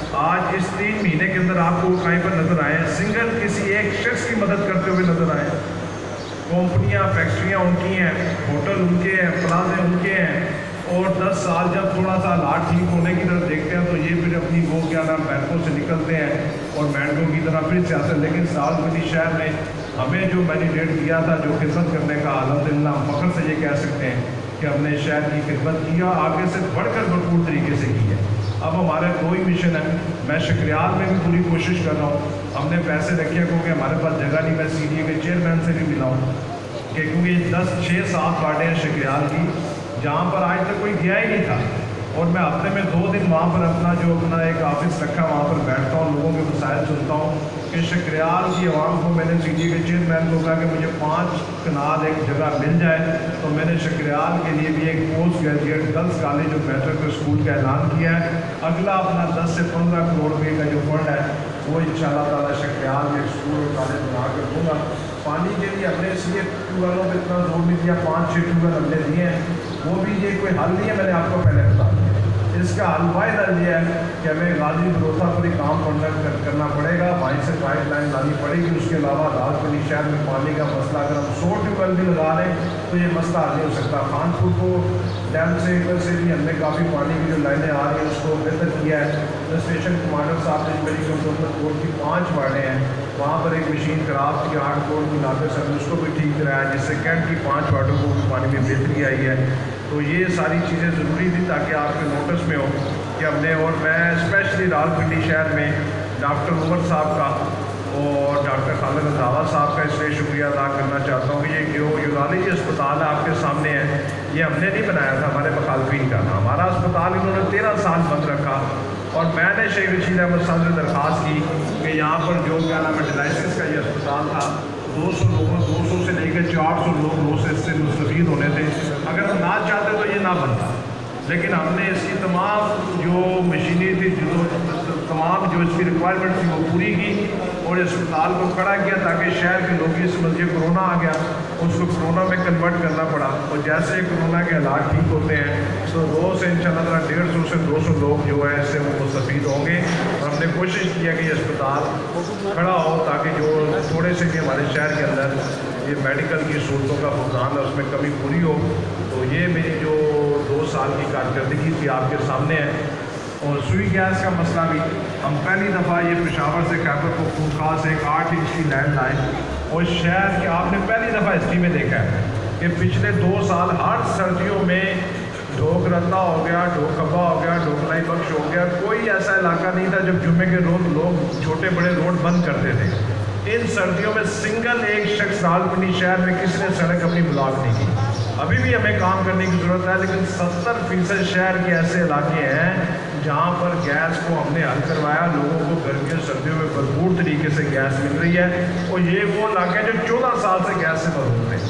آج اس تین مہینے کے اندر آپ کو کہیں پر نظر آئے ہیں، سنگل کسی ایک شخص کی مدد کرتے ہوئے نظر آئے۔ کمپنیاں، فیکٹریاں ان کی ہیں، ہوٹل ان کے ہیں، پلازے ان کے ہیں، اور دس سال جب تھوڑا سا حالات ٹھیک ہونے کی طرف دیکھتے ہیں تو یہ پھر اپنی وہ کیا نام بینکوں سے نکلتے ہیں اور بینکوں کی طرح پھر سیاست۔ لیکن راولپنڈی شہر نے ہمیں جو مینڈیٹ دیا تھا، جو خدمت کرنے کا، الحمدللہ ہم فخر سے یہ کہہ سکتے ہیں کہ ہم نے شہر کی خدمت کی اور آگے سے بڑھ کر بھرپور طریقے سے کی ہے۔ اب ہمارا کوئی مشن ہے، میں شکریال میں بھی پوری کوشش کر رہا ہوں، ہم نے پیسے رکھے ہیں کیونکہ ہمارے پاس جگہ نہیں، میں سی ڈی اے کے چیئرمین سے بھی ملا ہوں کہ کیونکہ دس چھ سات وارڈیں ہیں شکریال کی جہاں پر آج تک کوئی گیا ہی نہیں تھا، اور میں ہفتے میں دو دن وہاں پر اپنا جو اپنا ایک آفس رکھا وہاں پر بیٹھتا ہوں، لوگوں کے مسائل سنتا ہوں کہ شکریال کی عوام کو میں نے سی ڈی اے کے چیئرمین کو کہا کہ مجھے پانچ کنال ایک جگہ مل جائے، تو میں نے شکریال کے لیے بھی ایک پوسٹ گریجویٹ گرلز کالج اور میٹرک اسکول کا اعلان کیا ہے۔ اگلا اپنا دس سے پندرہ کروڑ روپے کا جو فنڈ ہے وہ انشاءاللہ تعالیٰ شکریال میں اسکول اور کالج بنا کر دوں گا۔ پانی کے لیے ہم نے اس لیے ٹیوب ویلوں پہ اتنا زور نہیں دیا، پانچ چھ ٹیوب ویل ہم نے دیے ہیں، وہ بھی یہ کوئی حل نہیں ہے، میں نے آپ کو پہلے بتا دیا۔ اس کا حل واحد حل یہ ہے کہ ہمیں غازی بھروسہ پر ہی کام کرنا پڑے گا، وہیں سے پائپ لائن لانی پڑے گی، اس کے علاوہ راولپنڈی شہر میں پانی کا مسئلہ اگر ہم سو ٹیوب ویل بھی لگا لیں تو یہ مسئلہ حل نہیں ہو سکتا۔ خان پور کو ڈیم سے ادھر سے بھی ہم نے کافی پانی کی جو لائنیں آ رہی ہیں اس کو بہتر کیا ہے۔ اسٹیشن کمانڈر صاحب نے میری کنٹرولمنٹ بورڈ کی پانچ وارڈیں ہیں، وہاں پر ایک مشین خراب تھی آٹھ کروڑ کی لاگت سے ہم نے اس کو بھی ٹھیک کرایا، جس سے کینٹ کی پانچ وارڈوں کو بھی پانی میں بہتری آئی ہے۔ تو یہ ساری چیزیں ضروری تھی تاکہ آپ کے نوٹس میں ہو کہ ہم نے، اور میں اسپیشلی راولپنڈی شہر میں ڈاکٹر عمر صاحب کا اور ڈاکٹر خالد رضاوہ صاحب کا اس لیے شکریہ ادا کرنا چاہتا ہوں کہ یہ جو یورالوجی اسپتال ہے آپ کے سامنے ہے، یہ ہم نے نہیں بنایا تھا، ہمارے مخالفین کا تھا۔ ہمارا اسپتال انہوں نے تیرہ سال بند رکھا، اور میں نے شیخ رشید احمد صاحب سے درخواست کی کہ یہاں پر جو کیا نام ہے ڈیلائسس کا یہ اسپتال تھا، دو سو لوگوں دو سو سے لے کے چار سو لوگ روز اس سے مستفید ہونے تھے، اگر ہم نہ چاہتے تو یہ نہ بنتا، لیکن ہم نے اس کی تمام جو مشینری تھی، جو تمام جو اس کی ریکوائرمنٹ تھی وہ پوری کی اور اسپتال کو کھڑا کیا تاکہ شہر کے لوگ اس مجھے کرونا آ گیا، اس کو کرونا میں کنورٹ کرنا پڑا، اور جیسے کرونا کے حالات ٹھیک ہوتے ہیں تو روز سے انشاءاللہ ڈیڑھ سو سے دو سو لوگ جو ہے اس سے وہ مستفید ہوں گے، اور ہم نے کوشش کیا کہ یہ اسپتال کھڑا ہو تاکہ جو تھوڑے سے بھی ہمارے شہر کے اندر یہ میڈیکل کی سہولتوں کا فقدان ہے اس میں کمی پوری ہو۔ تو یہ میری جو دو سال کی کارکردگی تھی آپ کے سامنے ہے۔ اور سوئی گیس کا مسئلہ بھی ہم پہلی دفعہ یہ پشاور سے خیبر پختونخوا سے ایک آٹھ انچ کی لائن لائیں، اور شہر کے آپ نے پہلی دفعہ ہسٹری میں دیکھا ہے کہ پچھلے دو سال ہر سردیوں میں ڈھوک رتا ہو گیا، ڈھوک کبا ہو گیا، ڈھوکلائی بخش ہو گیا، کوئی ایسا علاقہ نہیں تھا جب جمعے کے روز لوگ چھوٹے بڑے روڈ بند کرتے تھے۔ ان سردیوں میں سنگل ایک شخص راولپنڈی شہر میں کسی نے سڑک اپنی بلاک نہیں کی۔ ابھی بھی ہمیں کام کرنے کی ضرورت ہے، لیکن ستر فیصد شہر کے ایسے علاقے ہیں جہاں پر گیس کو ہم نے حل کروایا، لوگوں کو گرمیوں سردیوں میں بھرپور طریقے سے گیس مل رہی ہے، اور یہ وہ علاقے ہیں جو چودہ سال سے گیس سے محروم تھے۔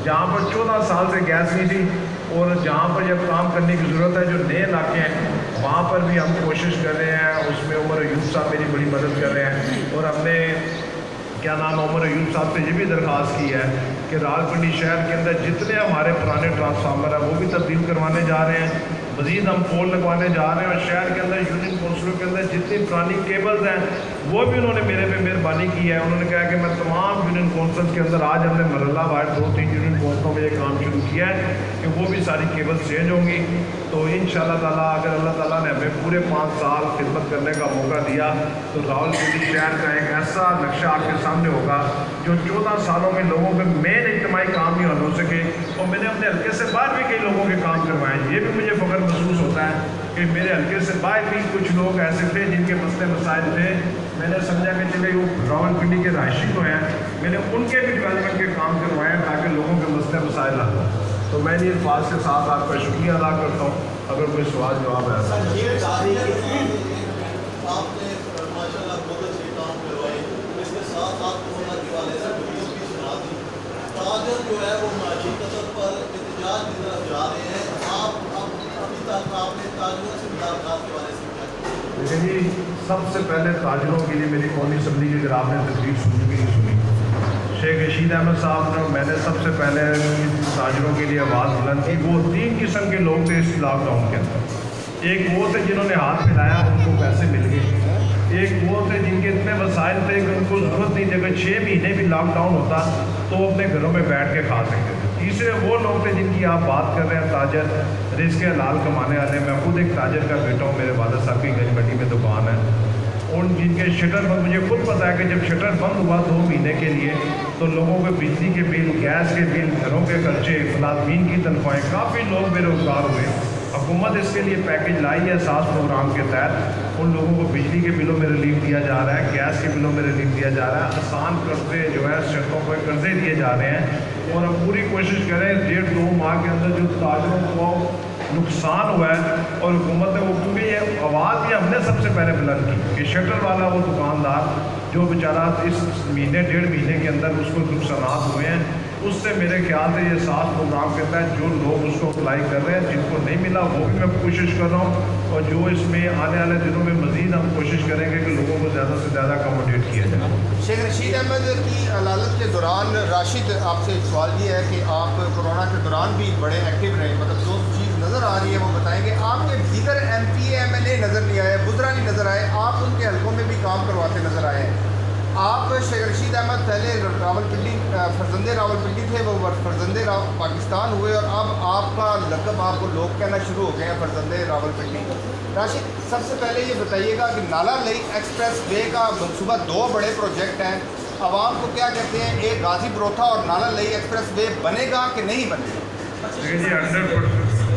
جہاں پر چودہ سال سے گیس نہیں تھی اور جہاں پر جب کام کرنے کی ضرورت ہے جو نئے علاقے ہیں وہاں پر بھی ہم کوشش کر رہے ہیں. اس میں عمر ایوب صاحب میری بڑی مدد کر رہے ہیں اور ہم نے کیا نام عمر ایوب صاحب سے یہ بھی درخواست کی ہے کہ راولپنڈی شہر کے اندر جتنے ہمارے پرانے ٹرانسفارمر ہیں وہ بھی تبدیل کروانے جا رہے ہیں. مزید ہم پول لگوانے جا رہے ہیں اور شہر کے اندر یونین کونسلوں کے اندر جتنی پرانی کیبلز ہیں وہ بھی انہوں نے میرے پہ مہربانی کی ہے. انہوں نے کہا کہ میں تمام یونین کونسلز کے اندر آج ہم نے مرحلہ وار دو تین یونین کونسلوں میں یہ کام شروع کیا ہے کہ وہ بھی ساری کیبلز چینج ہوں گی. تو ان شاء اللہ تعالیٰ اگر اللہ تعالیٰ نے ہمیں پورے پانچ سال خدمت کرنے کا موقع دیا تو راولپنڈی شہر کا ایک ایسا نقشہ آپ کے سامنے ہوگا جو چودہ سالوں میں لوگوں کے مین اجتماعی کام ہی ہو سکے. اور میں نے اپنے حلقے سے باہر بھی کئی لوگوں کے کام کروائے ہیں. یہ بھی مجھے فخر محسوس ہوتا ہے کہ میرے حلقے سے باہر بھی کچھ لوگ ایسے تھے جن کے مسئلے مسائل تھے. میں نے سمجھا کہ چلے وہ راولپنڈی کے رہائشی تو ہیں میں نے ان کے بھی ڈیولپمنٹ کے کام کروائے ہیں تاکہ لوگوں کے مسئلے مسائل حل ہوں. تو میں ان الفاظ کے ساتھ آپ کا شکریہ ادا کرتا ہوں. اگر کوئی سوال جواب ہے آپ نے ماشاء اللہ بہت اچھے کام کروائے. اس کے ساتھ ساتھ کورونا کے والے سے پولیس بھی سنا دی. تاجر جو ہے وہ معاشی قطر پر احتجاج کی طرف جا رہے ہیں. آپ ابھی تک آپ نے تاجروں سے ملاقات کے بارے سے کیا؟ لیکن جی سب سے پہلے تاجروں کے لیے میری قومی اسمبلی کی اگر آپ نے تقریر سنی بھی نہیں سنی شیخ رشید احمد صاحب نے میں نے سب سے پہلے تاجروں کے لیے آواز بلند کی. وہ تین قسم کے لوگ تھے اس لاک ڈاؤن کے اندر. ایک وہ تھے جنہوں نے ہاتھ پھیلایا ان کو پیسے مل گئے. ایک وہ تھے جن کے اتنے وسائل تھے کہ ان کو ضرورت نہیں تھی اگر چھ مہینے بھی لاک ڈاؤن ہوتا تو وہ اپنے گھروں میں بیٹھ کے کھا سکتے تھے. تیسرے وہ لوگ تھے جن کی آپ بات کر رہے ہیں تاجر رزق حلال کمانے والے. میں خود ایک تاجر کا بیٹا ہوں. میرے والد صاحب کی گنج منڈی میں دکان ہے. ان جن کے شٹر بند مجھے خود پتا ہے کہ جب شٹر بند ہوا دو مہینے کے لیے تو لوگوں کے بجلی کے بل گیس کے بل گھروں کے خرچے ملازمین کی تنخواہیں کافی لوگ بے روزگار ہوئے. حکومت اس کے لیے پیکج لائی ہے ساس پروگرام کے تحت. ان لوگوں کو بجلی کے بلوں میں ریلیف دیا جا رہا ہے گیس کے بلوں میں ریلیف دیا جا رہا ہے. آسان قرضے جو ہے شرطوں کو قرضے دیے جا رہے ہیں. اور ہم پوری کوشش کریں ڈیڑھ دو ماہ کے اندر جو تاجروں کو نقصان ہوا ہے اور حکومت نے وہ کیونکہ یہ آواز بھی ہم نے سب سے پہلے بلند کی کہ شٹر والا وہ دکاندار جو بیچارہ اس مہینے ڈیڑھ مہینے کے اندر اس کو نقصانات ہوئے ہیں اس سے میرے خیال سے یہ سات پروگرام کہتا ہے جو لوگ اس کو اپلائی کر رہے ہیں جن کو نہیں ملا وہ بھی میں کوشش کر رہا ہوں. اور جو اس میں آنے والے دنوں میں مزید ہم کوشش کریں گے کہ لوگوں کو زیادہ سے زیادہ اکاموڈیٹ کیا جائے. شیخ رشید احمد کی علالت کے دوران راشد آپ سے سوال یہ ہے کہ آپ کورونا کے دوران بھی بڑے ایکٹیو رہے. مطلب جو چیز نظر آ رہی ہے وہ بتائیں گے. آپ کے دیگر M P M L A نظر نہیں آئے بزرا نہیں نظر آئے. آپ ان کے حلقوں میں بھی کام کرواتے نظر آئے ہیں. آپ شیخ رشید احمد پہلے راولپنڈی فرزند راولپنڈی تھے وہ فرزند پاکستان ہوئے اور اب آپ کا لقب آپ کو لوگ کہنا شروع ہو گئے ہیں فرزند راولپنڈی. راشد سب سے پہلے یہ بتائیے گا کہ نالا لئی ایکسپریس وے کا منصوبہ دو بڑے پروجیکٹ ہیں. عوام کو کیا کہتے ہیں ایک غازی بروتھا اور نالا لئی ایکسپریس وے بنے گا کہ نہیں بنے گا؟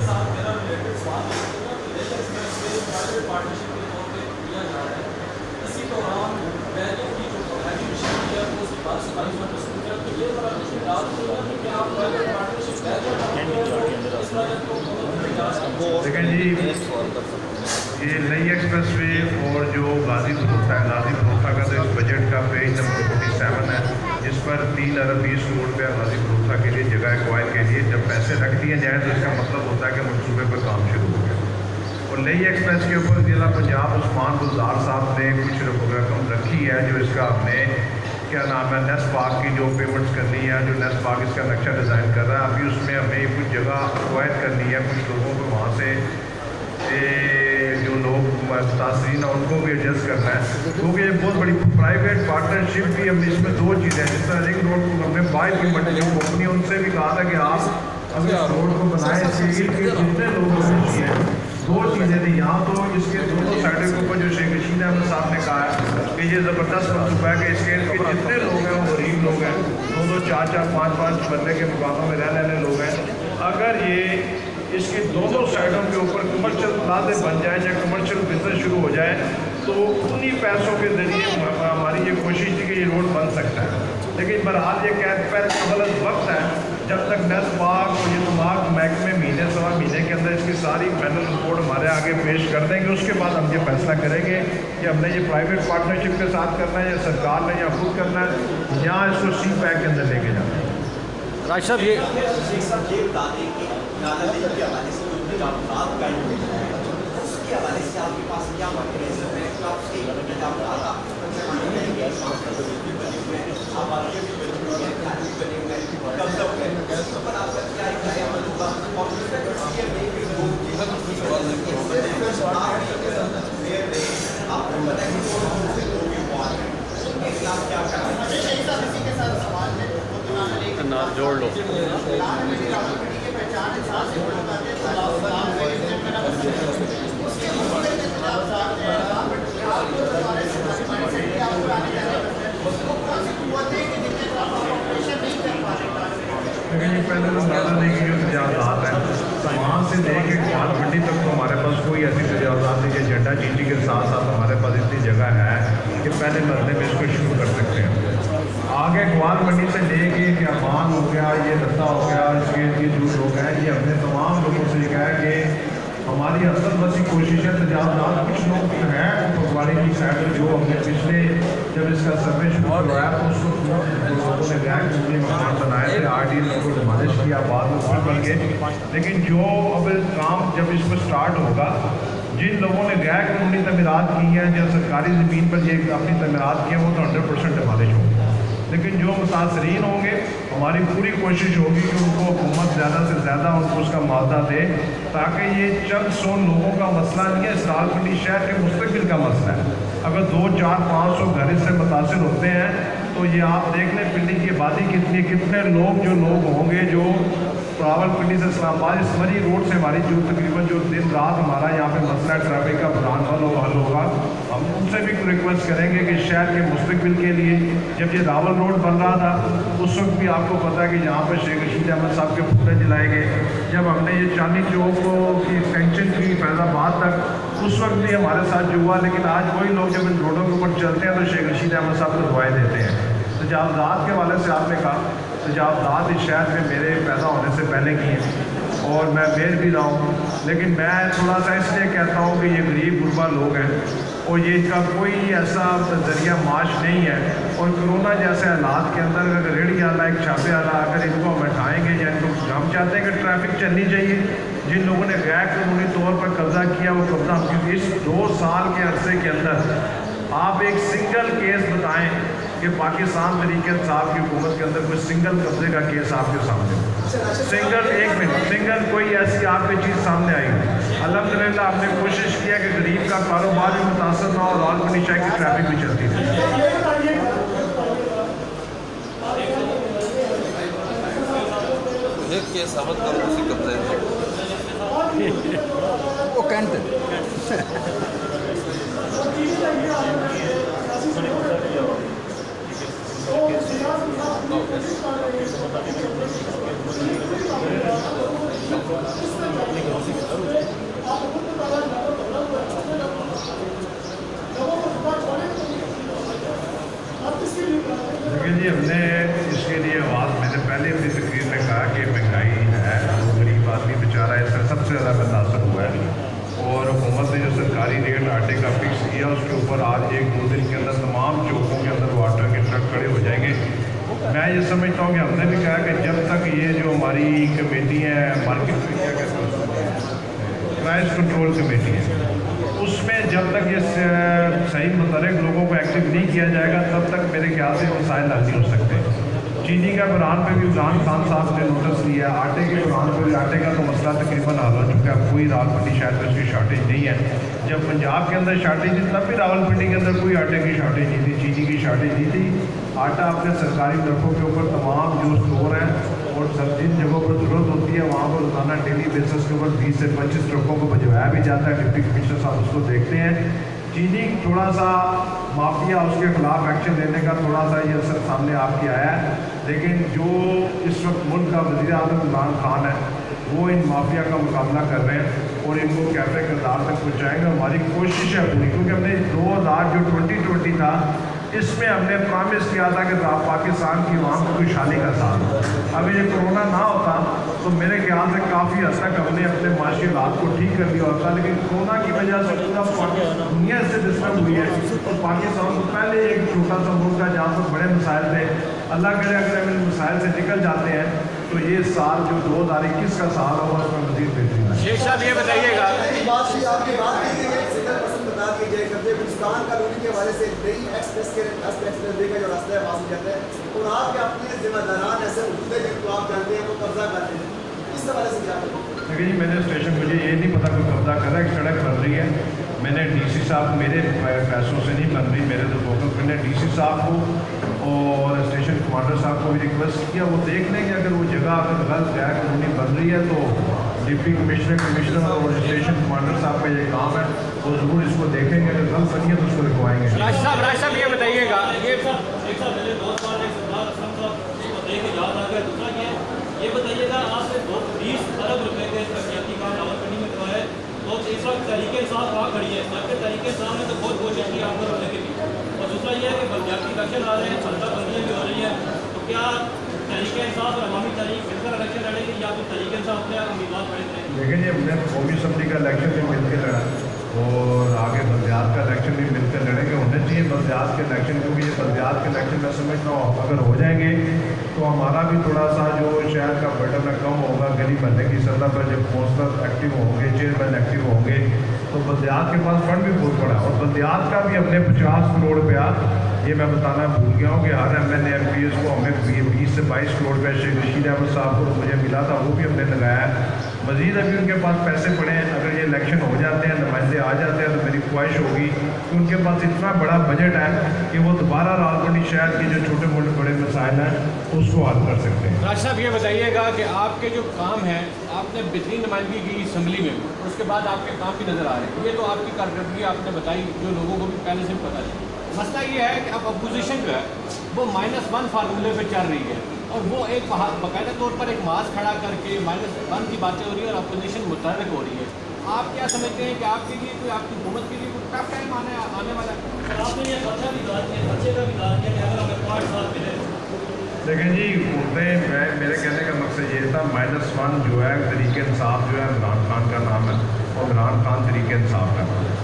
دیکھیں جی یہ نئی ایکسپریس وے اور جو غازی بروتھا ہے غازی بروتھا کا تو اس بجٹ کا پیج نمبر فورٹی سیون ہے جس پر تین ارب بیس کروڑ روپیہ غازی بروتھا کے لیے جگہ ایکوائر کے لیے جب پیسے رکھ دیے جائیں تو اس کا مطلب ہوتا ہے کہ منصوبے پر کام شروع ہو گیا. اور نئی ایکسپریس کے اوپر ضلع پنجاب عثمان گلزار صاحب نے کچھ رقم رکھی ہے جو اس کا ہم نے کیا نام ہے نیس پاک کی جو پیمنٹس کرنی ہے جو نیس پاک اس کا نقشہ ڈیزائن کر رہا ہے. ابھی اس میں ہمیں کچھ جگہ ایکوائر کرنی ہے کچھ لوگوں کو وہاں سے جو لوگ متاثرین ہیں ان کو بھی ایڈجسٹ کرنا ہے کیونکہ یہ بہت بڑی پرائیویٹ پارٹنرشپ بھی ہم نے اس میں دو چیزیں ہیں. جس طرح رنگ روڈ کو ہم نے باہر کی منڈی جو کمپنی ان سے بھی کہا تھا کہ آپ اگر روڈ کو بنائیں سیل کے جتنے لوگوں نے کیے دو چیزیں تھیں. یہاں تو اس کے دونوں سائڈوں کے اوپر جو شیخ رشید احمد صاحب نے کہا ہے کہ یہ زبردست منصوبہ ہے کہ اس کے جتنے لوگ ہیں وہ غریب لوگ ہیں دو دو چار چار پانچ پانچ بننے کے مقاموں میں رہنے والے لوگ ہیں. اگر یہ اس کی دونوں سائڈوں کے اوپر کمرشل پلازے بن جائیں یا کمرشل بزنس شروع ہو جائے تو انہی پیسوں کے ذریعے ہماری یہ کوشش تھی کہ یہ روڈ بن سکتا ہے. لیکن بہرحال یہ قید پیر قبل وقت ہے جب تک نیس پاک اور یہ دماغ محکمے مہینے سوا مہینے کے اندر اس کی ساری فائنل رپورٹ ہمارے آگے پیش کر دیں گے. اس کے بعد ہم یہ فیصلہ کریں گے کہ ہم نے یہ پرائیویٹ پارٹنرشپ کے ساتھ کرنا ہے یا سرکار نے یا خود کرنا ہے یا اس کو سی پیک کے اندر لے کے جانا ہے. राज साहब ये ये बता दें कि नानादेवी के हवाले से जो इंतजामात कायम हुए हैं उसके हवाले से आपके पास क्या मैकेनिज्म है कि आप सही इंतजामात आप आप आगे भी बने हुए हैं खाने भी बने हुए हैं कब तक है उसके ऊपर आपका क्या है और आपको पता है कि क्या करना ना जोड़ लो लेकिन ये पहले तो नाना नहीं कि जो तजावज़ात हैं वहाँ से लेके ग्वाल मंडी तक तो हमारे पास कोई ऐसी तजावज़ात नहीं कि झंडा चीटी के साथ साथ हमारे पास इतनी जगह है कि पहले मरने में इसको शुरू कर सकते हैं। आगे ग्वाल मंडी से लेके क्याबान हो गया, ये लता हो गया, इसके ये जो लोग हैं ये अपने तमाम लोगों से कहा है कि हमारी असल बसी कोशिश है तजावज़ात कुछ लोग हैं फगवाड़ी की साइड में जो हमने पिछले जब इसका सर्वे शुरू करवाया तो उस वक्त लोगों ने गैर कानूनी मकान बनाए थे, आर डी को डिमालिश किया, बाद में फिर बन गए। लेकिन जो अब काम जब इस पर स्टार्ट होगा, जिन लोगों ने गैर कानूनी तमीरात की हैं या सरकारी ज़मीन पर ये अपनी तमीरात की हैं वो तो हंड्रेड परसेंट डिमालिश होंगे। लेकिन जो मुतासरीन होंगे हमारी पूरी कोशिश होगी कि उनको हुकूमत ज़्यादा से ज़्यादा उनको उसका मुआवजा दे, ताकि ये चंद सौ लोगों का मसला नहीं है, इस रावलपिंडी शहर के मुस्तकबिल का मसला है। अगर दो चार पाँच सौ घर इससे मुतासर होते हैं तो ये आप देख लें पिंडी की आबादी कितनी, कितने लोग जो लोग होंगे जो रावलपिंडी से इस्लामाबाद इस मरी रोड से हमारी जो तकरीबन जो दिन रात हमारा यहाँ पे मसला ट्रैफिक का बुरान हल हल होगा, हम उनसे भी रिक्वेस्ट करेंगे कि शहर के मुस्तकबिल के लिए जब ये रावल रोड बन रहा था उस वक्त भी आपको पता है कि यहाँ पर शेख रशीद अहमद साहब के पुतले जलाए गए। जब हमने ये चांदी चौक की एक्सटेंशन की फैज़ाबाद तक उस वक्त भी हमारे साथ जो हुआ, लेकिन आज वही लोग जब इन रोडों के ऊपर चलते हैं तो शेख रशीद अहमद साहब को दुआएं देते हैं। तजावज़ात के हवाले से आपने कहा तजावज़ात इस शहर में मेरे पैदा होने से पहले की हैं और मैं बेर भी रहा हूँ, लेकिन मैं थोड़ा सा इसलिए कहता हूँ कि ये गरीब गुरबा लोग हैं और ये इनका कोई ऐसा ज़रिया माश नहीं है। और कोरोना जैसे हालात के अंदर अगर रेडी वाला एक छापे वाला अगर इनको हम हटाएँगे या इनको हम चाहते हैं कि ट्रैफिक चलनी चाहिए, जिन लोगों ने गैर कानूनी तौर पर कब्ज़ा किया वो कब्ज़ा हम इस दो साल के अरसे के अंदर आप एक सिंगल केस बताएं कि पाकिस्तान तरीके साहब की हुकूमत के अंदर कोई सिंगल कब्जे का केस आपके सामने हो, सिंगल एक मिनट सिंगल कोई ऐसी आपकी चीज़ सामने आई हो। अल्हम्दुलिल्लाह आपने कोशिश किया कि गरीब का कारोबार भी मुतासर ना हो और रावलपिंडी शहर की ट्रैफिक भी चलती रहे। एक केस साबित करो किसी कब्जे वो कैंट देखिए जी, हमने इसके लिए आवाज़ मैंने पहले अपनी तकरीर में कहा कि महंगाई है, वो गरीब आदमी बेचारा इससे सबसे ज़्यादा मुतासर हुआ है और हुकूमत ने जो सरकारी रेट आटे का फिक्स किया उसके ऊपर आज एक दो दिन के अंदर तमाम चौकों के अंदर वाटर के ट्रक खड़े हो जाएंगे। मैं ये समझता हूँ कि हमने भी कहा कि जब तक ये जो हमारी कमेटी है मार्केट में क्या कहते हैं प्राइस कंट्रोल कमेटी है, उसमें जब तक ये सही मुतलक लोगों को एक्टिव नहीं किया जाएगा तब तक मेरे ख्याल से मसाइल हल नहीं हो सकते। चीनी का कुरान पे भी इमरान खान साहब ने नोटिस लिया, आटे के कुरान पे भी आटे का तो मसला तकरीबन हल हो चुका है, कोई रावलपिंडी शहर में उसकी शार्टेज नहीं है। जब पंजाब के अंदर शार्टेज थी तब भी रावलपिंडी के अंदर कोई आटे की शार्टेज नहीं थी, चीनी की शार्टेज नहीं थी। आटा अपने सरकारी ट्रकों के ऊपर तमाम जो स्टोर हैं और सब जिन जगहों पर ज़रूरत होती है वहाँ पर रोज़ाना डेली बेसिस के ऊपर बीस से पच्चीस ट्रकों को भिजवाया भी जाता है। डिप्टी कमिश्नर साहब उसको देखते हैं। चीनी थोड़ा सा माफिया उसके खिलाफ एक्शन लेने का थोड़ा सा ये असर सामने आपके आया है, लेकिन जो इस वक्त मुल्क का वज़ीर आज़म इमरान खान है वो इन माफिया का मुकाबला कर रहे हैं और इनको कैफे किरदार तक पहुँचाएंगे। हमारी कोशिश है पूरी, क्योंकि हमने दो हज़ार जो ट्वेंटी ट्वेंटी था इसमें हमने प्रॉमिस किया था कि पाकिस्तान की आवाम को खुशहाली का साथ। अभी ये कोरोना ना होता तो मेरे ख्याल से काफ़ी हद तक हमने अपने माशी हालात को ठीक कर दिया होता, लेकिन कोरोना की वजह से पूरा दुनिया से डिस्टर्ब हुई है। तो पाकिस्तान को पहले एक छोटा सा मुल्क था जहाँ पर बड़े मसाइल थे, अल्लाह करे अगर हम इन मसाइल से निकल जाते हैं तो ये साल जो दो हज़ार इक्कीस का साल होगा उसमें मज़ीद बेहतरीन है। शेख साहब ये बताइएगा, बात से आपकी बात की गई है, सिंगल पर्सन बता दिया जाए कब्जे गुलिस्तान कॉलोनी के हवाले से नई एक्सप्रेस के एक्सप्रेस का जो रास्ता है वहाँ से जाता है और आपके अपने जिम्मेदारान ऐसे मौजूद है जिनको आप जानते हैं वो कब्जा कर रहे हैं, इस हवाले से क्या करें? देखिए जी, मैंने स्टेशन, मुझे ये नहीं पता कोई कब्जा कर रहा है, सड़क बन रही है। मैंने डीसी साहब, मेरे पैसों से नहीं बन रही, मेरे तो फोकस, मैंने डीसी साहब को और स्टेशन कमांडर साहब को भी रिक्वेस्ट किया, वो देख लेंगे अगर वो जगह अगर गलत गैर कानूनी बन रही है तो डिप्टी कमिश्नर कमिश्नर और स्टेशन कमांडर साहब का ये काम है, वो ज़रूर इसको देखेंगे, अगर गलत बनी है तो उसको लिखवाएंगे। राज साहब राज साहब ये बताइएगा, ये ये बताइएगा आपने दो बीस अरब रुपए के तरक्याती काम रावलपिंडी में करवाए, तो तीसरा तरीके इंसाफ कहाँ खड़ी है? आपके तरीके इंसाफ में तो बहुत कोशिश की आपको रोकने की भी, और दूसरा ये है कि बलदियाती इलेक्शन आ रहे हैं, जनता बंदियाँ भी हो रही है, तो क्या तरीके इंसाफ और अवामी तरीक मिलकर इलेक्शन लड़ेंगे या फिर तरीके इंसाफ के उम्मीदवार खड़े करेंगे? लेकिन ये हमने कौमी असम्बली का इलेक्शन भी मिलकर लड़ा और आगे बल्दियात का इलेक्शन भी मिलकर लड़ेंगे, होने चाहिए बल्दियात के इलेक्शन, क्योंकि ये बल्दियात के इलेक्शन मैं समझता हूँ अगर हो जाएंगे तो हमारा भी थोड़ा सा जो शहर का बर्डन है कम होगा, गली महल्ले की सतह पर जब कौंसलर एक्टिव होंगे, चेयरमैन एक्टिव होंगे, तो बल्दियात के पास फंड भी बहुत बड़ा है और बल्दियात का भी हमने पचास करोड़ रुपया, ये मैं बताना भूल गया हूँ कि हर M N A M P S को हमें बीस से बाईस करोड़ रुपया शेख रशीद अहमद साहब को मुझे मिला था, वो भी हमने लगाया है। मज़ीद अभी उनके पास पैसे पड़े हैं, अगर ये इलेक्शन हो जाते हैं, नुमाइंदे आ जाते हैं, तो मेरी ख्वाहिश होगी कि उनके पास इतना बड़ा बजट है कि वो दोबारा रावलपिंडी शहर के जो छोटे मोटे बड़े मसाइल हैं उसको हल कर सकते हैं। राज साहब ये बताइएगा कि आपके जो काम हैं, आपने बेहतरीन नुमाइंदगी की असम्बली में, उसके बाद आपके काम भी नज़र आ रहे हैं, ये तो आपकी कारकर्दगी आपने बताई जो लोगों को भी पहले से पता है। मसला ये है कि अब अपोजिशन जो है वो माइनस वन फार्मूले पे चल रही है और वो एक बाकायदा तौर पर एक मास खड़ा करके माइनस वन की बातें हो रही है और अपोजिशन मुतहर्रिक हो रही है। आप क्या समझते हैं कि आपके लिए कोई आपकी हुकूमत के लिए कोई टफ टाइम आने आने वाला है? आपने ये खर्चा भी दार किया, खर्चे का भी दार किया कि अगर हमें पाँच साल मिले। देखें जी, हुकूमतें, मैं मेरे कहने का मकसद ये था, माइनस वन जो है तरीके इंसाफ जो है इमरान खान का नाम है और इमरान खान तरीके इंसाफ का नाम है,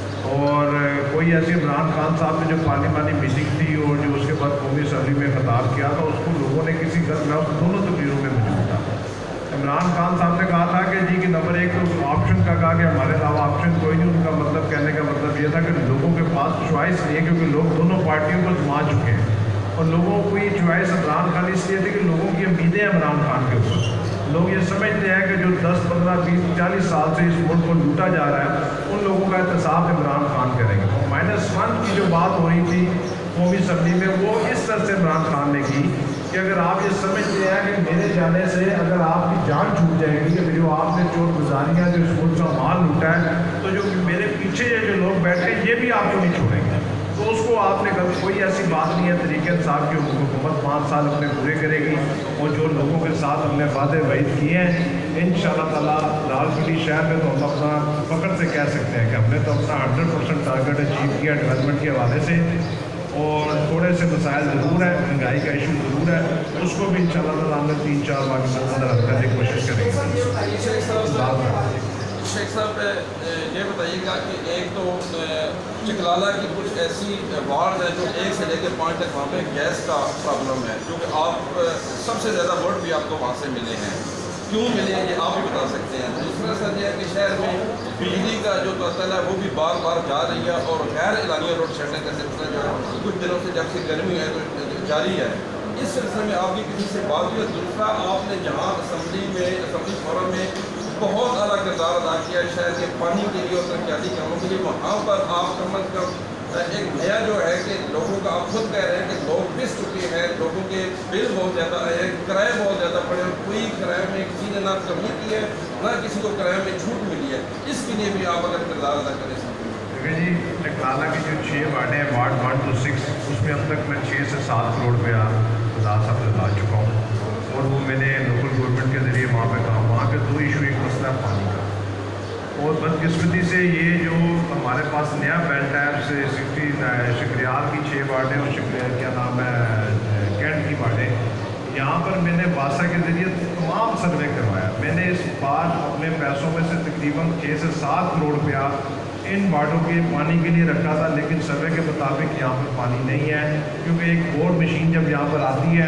और कोई ऐसी इमरान खान साहब ने जो पार्लिमानी मीटिंग थी और जो उसके बाद कौमी असम्बली में खिताब किया था, उसको लोगों ने किसी गलत, मैं उस दोनों तकरीरों में मौजूद था। इमरान खान साहब ने कहा था कि जी कि नंबर एक तो ऑप्शन का कहा कि हमारे अलावा ऑप्शन कोई नहीं, उनका मतलब कहने का मतलब ये था कि लोगों के पास चॉइस नहीं है, क्योंकि लोग दोनों पार्टियों को जमा चुके हैं और लोगों को ये चॉइस इमरान खान इसलिए थी कि लोगों की उम्मीदें इमरान खान के ऊपर, लोग ये समझते हैं कि जो दस पंद्रह बीस चालीस साल से इस मुल्क को लूटा जा रहा है उन लोगों का एहतसाब इमरान खान करेंगे। तो माइनस वन की जो बात हो रही थी कौमी असम्बली में, वो इस तरह से इमरान खान ने की कि अगर आप ये समझते हैं कि मेरे जाने से अगर आपकी जान छूट जाएगी कि जो आपने चोर गुजारियाँ जो इस मुल्क का माल लूटा है, तो जो मेरे पीछे ये जो लोग बैठे हैं ये भी आपको नहीं छोड़ेंगे, तो उसको आपने कभी, कोई ऐसी बात नहीं है। तरीके इंसाफ की हुकूमत पाँच साल अपने पूरे करेगी और जो लोगों के साथ हमने वादे वईद किए हैं इंशाअल्लाह ताला रावलपिंडी शहर में तो हम अपना फख्र से कह सकते हैं कि हमने तो अपना हंड्रेड परसेंट टारगेट अचीव किया डेवलपमेंट के हवाले से, और थोड़े से मसाइल ज़रूर है, महंगाई का इशू ज़रूर है, उसको भी इंशाअल्लाह ताला हमने तीन चार माह के अंदर हल करने की कोशिश करेंगे। शेख साहब ये बताइएगा कि एक तो चिकलाला की कुछ ऐसी वार्ड है जो एक से लेकर पाँच तक वहाँ पे गैस का प्रॉब्लम है, जो कि आप सबसे ज़्यादा वोट भी आपको वहाँ से मिले हैं, क्यों मिले हैं ये आप भी बता सकते हैं। दूसरा सर यह है कि शहर में बिजली का जो तसल है वो भी बार बार जा रही है और गैर एलानिया रोड शेडिंग का सिलसिला जो है कुछ दिनों से जब से गर्मी है तो जारी है, इस सिलसिले में आपकी किसी से बात हुई है? दूसरा, आपने जहाँ असम्बली में असम्बली फोरम में बहुत अलग किरदार अदा किया शहर के पानी के लिए और तरक्याती कामों के लिए, वहाँ पर आप कम अज कम एक नया जो है कि लोगों का, आप खुद कह रहे हैं कि लोग पिस चुके हैं, लोगों के बिल बहुत ज़्यादा आए हैं, किराए बहुत ज़्यादा पड़े हैं, कोई किराए में किसी ने ना कमी की है ना किसी को किराए में छूट मिली है, इसके लिए भी आप अगर किरदार अदा करें। देखिए जी, चिकलाला की जो छः वार्डें हैं, वार्ड वन टू सिक्स, उसमें अब तक मैं छः से सात करोड़ रुपया खुदा साहब लगा चुका हूँ और वो मैंने लोकल गवर्नमेंट के ज़रिए वहाँ पे काम, वहाँ पे दो इशू, एक मसला पानी का, और बदकिस्मती से ये जो हमारे पास नया बेल्ट है से सिक्सटी शिकरियाल की छः वार्डें और शिकरियाल क्या नाम है कैंट की वार्डें, यहाँ पर मैंने वासा के ज़रिए तमाम सर्वे करवाया। मैंने इस बार अपने पैसों में से तकरीबन छः से सात करोड़ रुपया इन वार्डों के पानी के लिए रखा था, लेकिन सर्वे के मुताबिक यहाँ पर पानी नहीं है, क्योंकि एक बोर्ड मशीन जब यहाँ पर आती है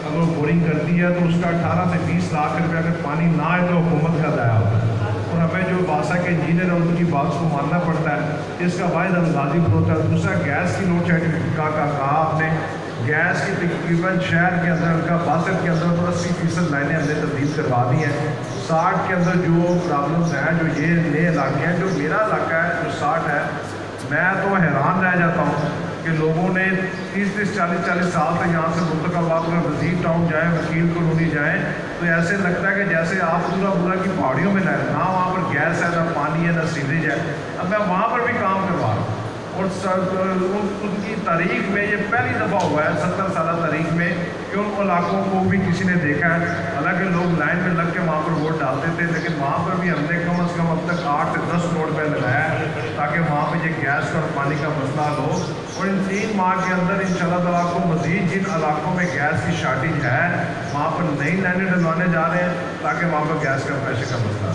अगर वो बोरिंग करती है तो उसका अठारह से बीस लाख रुपये अगर पानी ना आए तो हुकूमत का दाया होता है, और हमें जो बासा के इंजीनियर है उनकी बात को मानना पड़ता है। इसका वाहिद अंदाजी होता है। दूसरा, गैस की लोड शेडिंग का कहा आपने, गैस की तकरीबन शहर के अंदर का बासठ के अंदर तो अस्सी फीसद लाइनें हमने तब्दील करवा दी हैं। साठ के अंदर जो प्रॉब्लम्स हैं, जो ये नए इलाके हैं, जो मेरा इलाका है जो साठ है, मैं तो हैरान रह जाता हूँ कि लोगों ने तीस तीस चालीस चालीस साल तक यहाँ से मुंतखब कर वज़ीर टाउन जाएँ, वकील कॉलोनी जाएँ, तो ऐसे लगता है कि जैसे आप पूरा पूरा की पहाड़ियों में रहे, ना वहाँ पर गैस है, ना पानी है, ना सीवरेज है। अब मैं वहाँ पर भी काम करवा रहा हूँ, और उनकी तारीख में ये पहली दफ़ा हुआ है सत्तर साल तारीख में कि उन इलाकों को भी किसी ने देखा है। हालांकि लोग लाइन में लग के वहाँ पर वोट डालते थे, लेकिन वहाँ पर भी हमने कम अज़ कम अब तक आठ से दस वोट पे लगाया है ताकि वहाँ पर ये गैस और पानी का मसला हल हो। और इन तीन माह के अंदर इंशाअल्लाह ताला आपको मज़ीद जिन इलाकों में गैस की शार्टेज है वहाँ पर नई लाइनें डलवाने जा रहे हैं ताकि वहाँ पर गैस का पैसे का मसला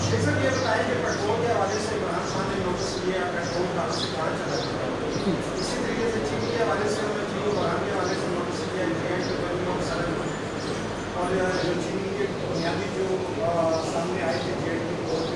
इसी तरीके से चीनी के हवाले से हमें चीनी बढ़ाने के हवाले से नोटिस किया गया है और जो चीनी के बुनियादी जो सामने आए थे जेड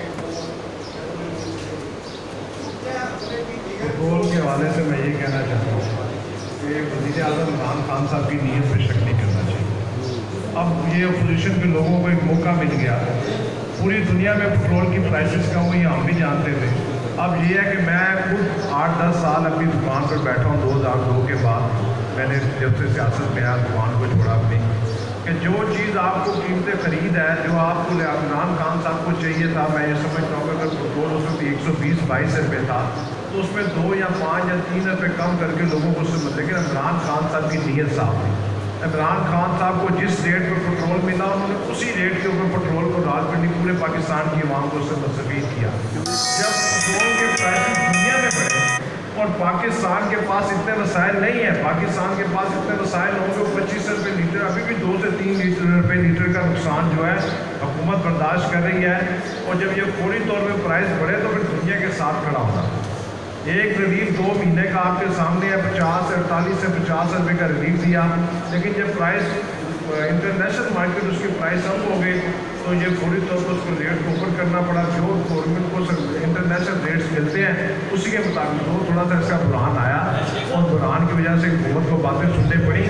पेट्रोल के हवाले से मैं ये कहना चाहता हूँ कि वज़ीर आज़म इमरान खान साहब की नीयत पर शक नहीं करना चाहिए। अब ये अपोजिशन के लोगों को एक मौका मिल गया, पूरी दुनिया में पेट्रोल की प्राइसेस कम हुई, हम भी जानते थे। अब ये है कि मैं खुद आठ दस साल अपनी दुकान पर बैठा हूँ, दो हज़ार दो के बाद मैंने जब से सियासत में आया दुकान को छोड़ा अपनी, कि जो चीज़ आपको कीमतें खरीद है, जो आपको इमरान खान साहब को चाहिए था, मैं ये समझता हूँ कि अगर पेट्रोल उस वक्त एक सौ बीस बाईस रुपये था तो उसमें दो या पाँच या तीन रुपये कम करके लोगों को समझ, लेकिन इमरान खान साहब की नीयत साफ थी। इमरान खान साहब को जिस रेट पर पेट्रोल मिला उन्होंने उसी रेट के ऊपर पेट्रोल को राजमंडी पूरे पाकिस्तान की आवाम को उससे मुस्तफीद किया। जब पेट्रोल के प्राइस दुनिया में बढ़े और पाकिस्तान के पास इतने वसाइल नहीं है, पाकिस्तान के पास इतने वसाइल होंगे, पच्चीस रुपये लीटर, अभी भी दो से तीन लीटर रुपये लीटर का नुकसान जो है हुकूमत बर्दाश्त कर रही है। और जब ये फौरी तौर पर प्राइस बढ़े तो फिर दुनिया के साथ खड़ा होना। एक रिलीफ दो महीने का आपके सामने है, पचास अड़तालीस से पचास रुपये का रिलीफ दिया, लेकिन जब प्राइस इंटरनेशनल मार्केट उसकी प्राइस कम हो गई तो ये फौरी तौर पर उसको रेट को ऊपर करना पड़ा। जो गवर्नमेंट को इंटरनेशनल रेट्स मिलते हैं उसी के मुताबिक तो थोड़ा सा इसका बुरहान आया और बुरहान की वजह से हुकूमत को बातें सुननी पड़ी।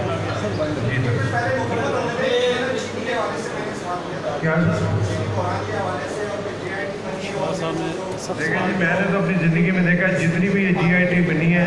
क्या देखिए जी, मैंने तो अपनी ज़िंदगी में देखा है जितनी भी ये जी आई टी बनी है,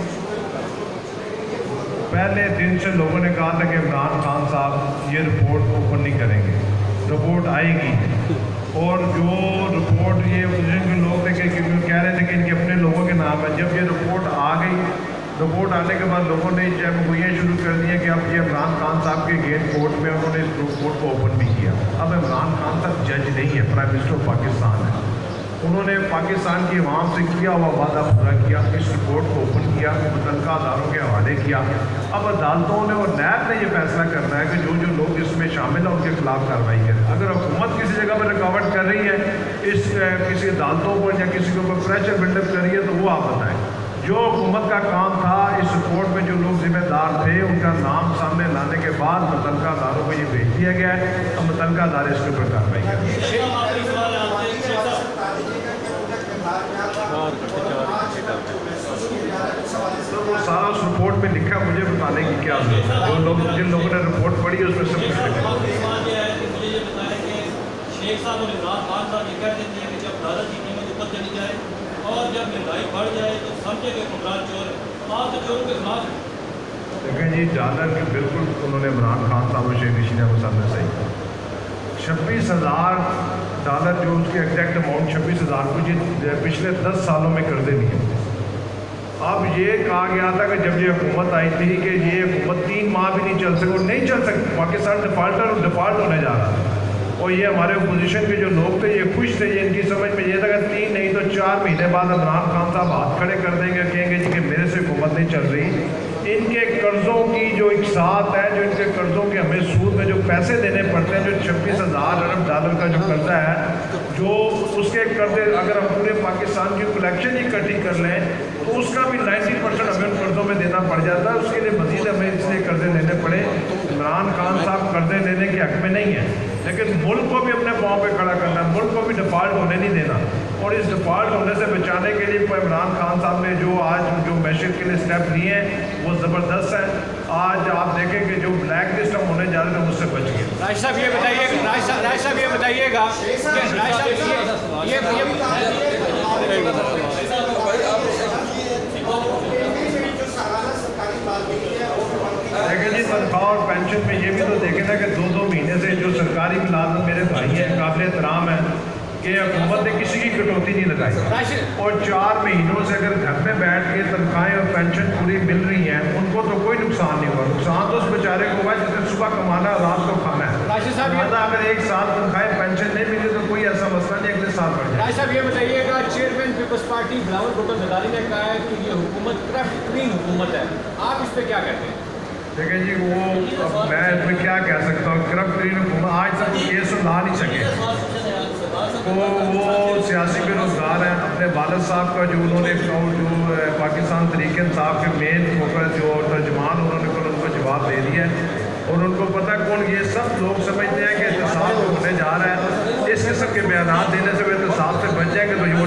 पहले दिन से लोगों ने कहा था कि इमरान खान साहब ये रिपोर्ट ओपन नहीं करेंगे, रिपोर्ट आएगी। और जो रिपोर्ट ये के लोग थे कि कह रहे थे कि इनके अपने लोगों के नाम है, जब ये रिपोर्ट आ गई, रिपोर्ट आने के बाद लोगों ने जब वो ये शुरू कर दिया कि अब ये इमरान खान साहब के गेट कोर्ट में उन्होंने इस रिपोर्ट को ओपन भी किया। अब इमरान खान साहब जज नहीं है, प्राइम मिनिस्टर ऑफ पाकिस्तान है। उन्होंने पाकिस्तान की आवाम से किया हुआ वादा पूरा किया, इस रिपोर्ट को ओपन किया, मुतल्लिका अदारों के हवाले किया। अब अदालतों ने और नैब ने यह फैसला करना है कि जो जो लोग इसमें शामिल हैं उनके खिलाफ कार्रवाई करें। अगर हुकूमत किसी जगह पर रुकावट कर रही है, इस किसी अदालतों पर या किसी के ऊपर प्रेशर बिल्डअप कर रही है, तो वो आप बताएं। जो हुकूमत का काम था, इस रिपोर्ट में जो लोग जिम्मेदार थे उनका नाम सामने लाने के बाद मुतल्लिका अदारों को ये भेज दिया गया है, तो मुतल्लिका अदारे इसके ऊपर कार्रवाई करें। तो वो सारा उस रिपोर्ट में लिखा, मुझे बताने की क्या जरूरत है? जो लोग जिन लोगों ने रिपोर्ट पढ़ी है उसमें सब कुछ लिखा। शेख साहब और इमरान खान साहब ये कह देते हैं कि जब डॉलर की कीमत ऊपर चली जाए और जब महंगाई बढ़ जाए तो समझे कि हुक्मरान चोर है, आप तो चोरों के खिलाफ। देखें जी, डॉलर के बिल्कुल उन्होंने इमरान खान साहब और शेख रशीद अहमद साहब ने सही कहा। छब्बीस हज़ार डॉलर जो उसके एग्जैक्ट अमाउंट छब्बीस हज़ार कुछ पिछले दस सालों में कर्जे लिए। अब ये कहा गया था कि जब ये हुकूमत आई थी कि ये हुकूमत तीन माह भी नहीं चल सके, और नहीं चल सकती, पाकिस्तान डिफाल्टर और डिफाल्ट होने जा रहा था। और ये हमारे अपोजिशन के जो लोग थे ये खुश थे, ये इनकी समझ में ये था कि तीन नहीं तो चार महीने बाद इमरान खान साहब हाथ खड़े कर देंगे, कहेंगे जी कि मेरे से हुकूमत नहीं चल रही। इनके कर्ज़ों की जो एक साथ है, जो इनके कर्ज़ों के हमें सूद में जो पैसे देने पड़ते हैं, जो छब्बीस हज़ार अरब डॉलर का जो कर्जा है, जो उसके कर्जे अगर हम पूरे पाकिस्तान की कलेक्शन ही इकट्ठी कर लें تو اس کا بھی نائنٹی پرسینٹ ہمیں ان قرضوں میں دینا پڑ جاتا ہے. اس کے لیے مزید ہمیں اس لیے قرضے لینے پڑے. عمران خان صاحب قرضے لینے کے حق میں نہیں ہیں, لیکن ملک کو بھی اپنے پاؤں پہ کھڑا کرنا ہے, ملک کو بھی ڈیفالٹ ہونے نہیں دینا. اور اس ڈیفالٹ ہونے سے بچانے کے لیے عمران خان صاحب نے جو آج جو میشر کے لیے اسٹیپ لیے ہیں وہ زبردست ہے. آج آپ دیکھیں کہ جو بلیک لسٹ ہم ہونے جا رہے ہیں اس سے بچ گئے. راج صاحب یہ بتائیے راج صاحب راج صاحب یہ بتائیے گا کہ راج صاحب یہ دیکھیں جی تنخواہ اور پینشن میں یہ بھی تو دیکھیں نا کہ دو دو مہینے سے جو سرکاری ملازم میرے بھائی ہیں قابل احترام ہے کہ حکومت نے کسی کی کٹوتی نہیں لگائی, اور چار مہینوں سے اگر گھر میں بیٹھ کے تنخواہیں اور پینشن پوری مل رہی ہیں ان کو تو کوئی نقصان نہیں ہوا. نقصان تو اس بیچارے کو ہوا جس نے صبح کمانا رات کو کھانا ہے. لہٰذا اگر ایک سال تنخواہیں پینشن نہیں ملی تو کوئی ایسا مسئلہ نہیں اگلے سال بڑھ جائے. راج صاحب یہ بتائیے گا chairman Peoples Party Bilawal Bhutto Zardari نے کہا ہے کہ یہ حکومت کرپٹ کلین حکومت ہے, آپ اس پہ کیا کہتے ہیں؟ دیکھیں جی وہ میں اس میں کیا کہہ سکتا ہوں, کرپٹ کلین حکومت آج تک کیس لا نہیں سکے. تو وہ سیاسی بے روزگار ہیں. اپنے والد صاحب کا جو انہوں نے جو پاکستان تحریک انصاف کے مین جو ترجمان انہوں نے کل ان کو جواب دے دیا ہے, اور ان کو پتہ کون, یہ سب لوگ سمجھتے ہیں کہ احتساب ہونے جا رہا ہے. اس قسم کے بیانات دینے سے وہ احتساب سے بچ جائیں گے تو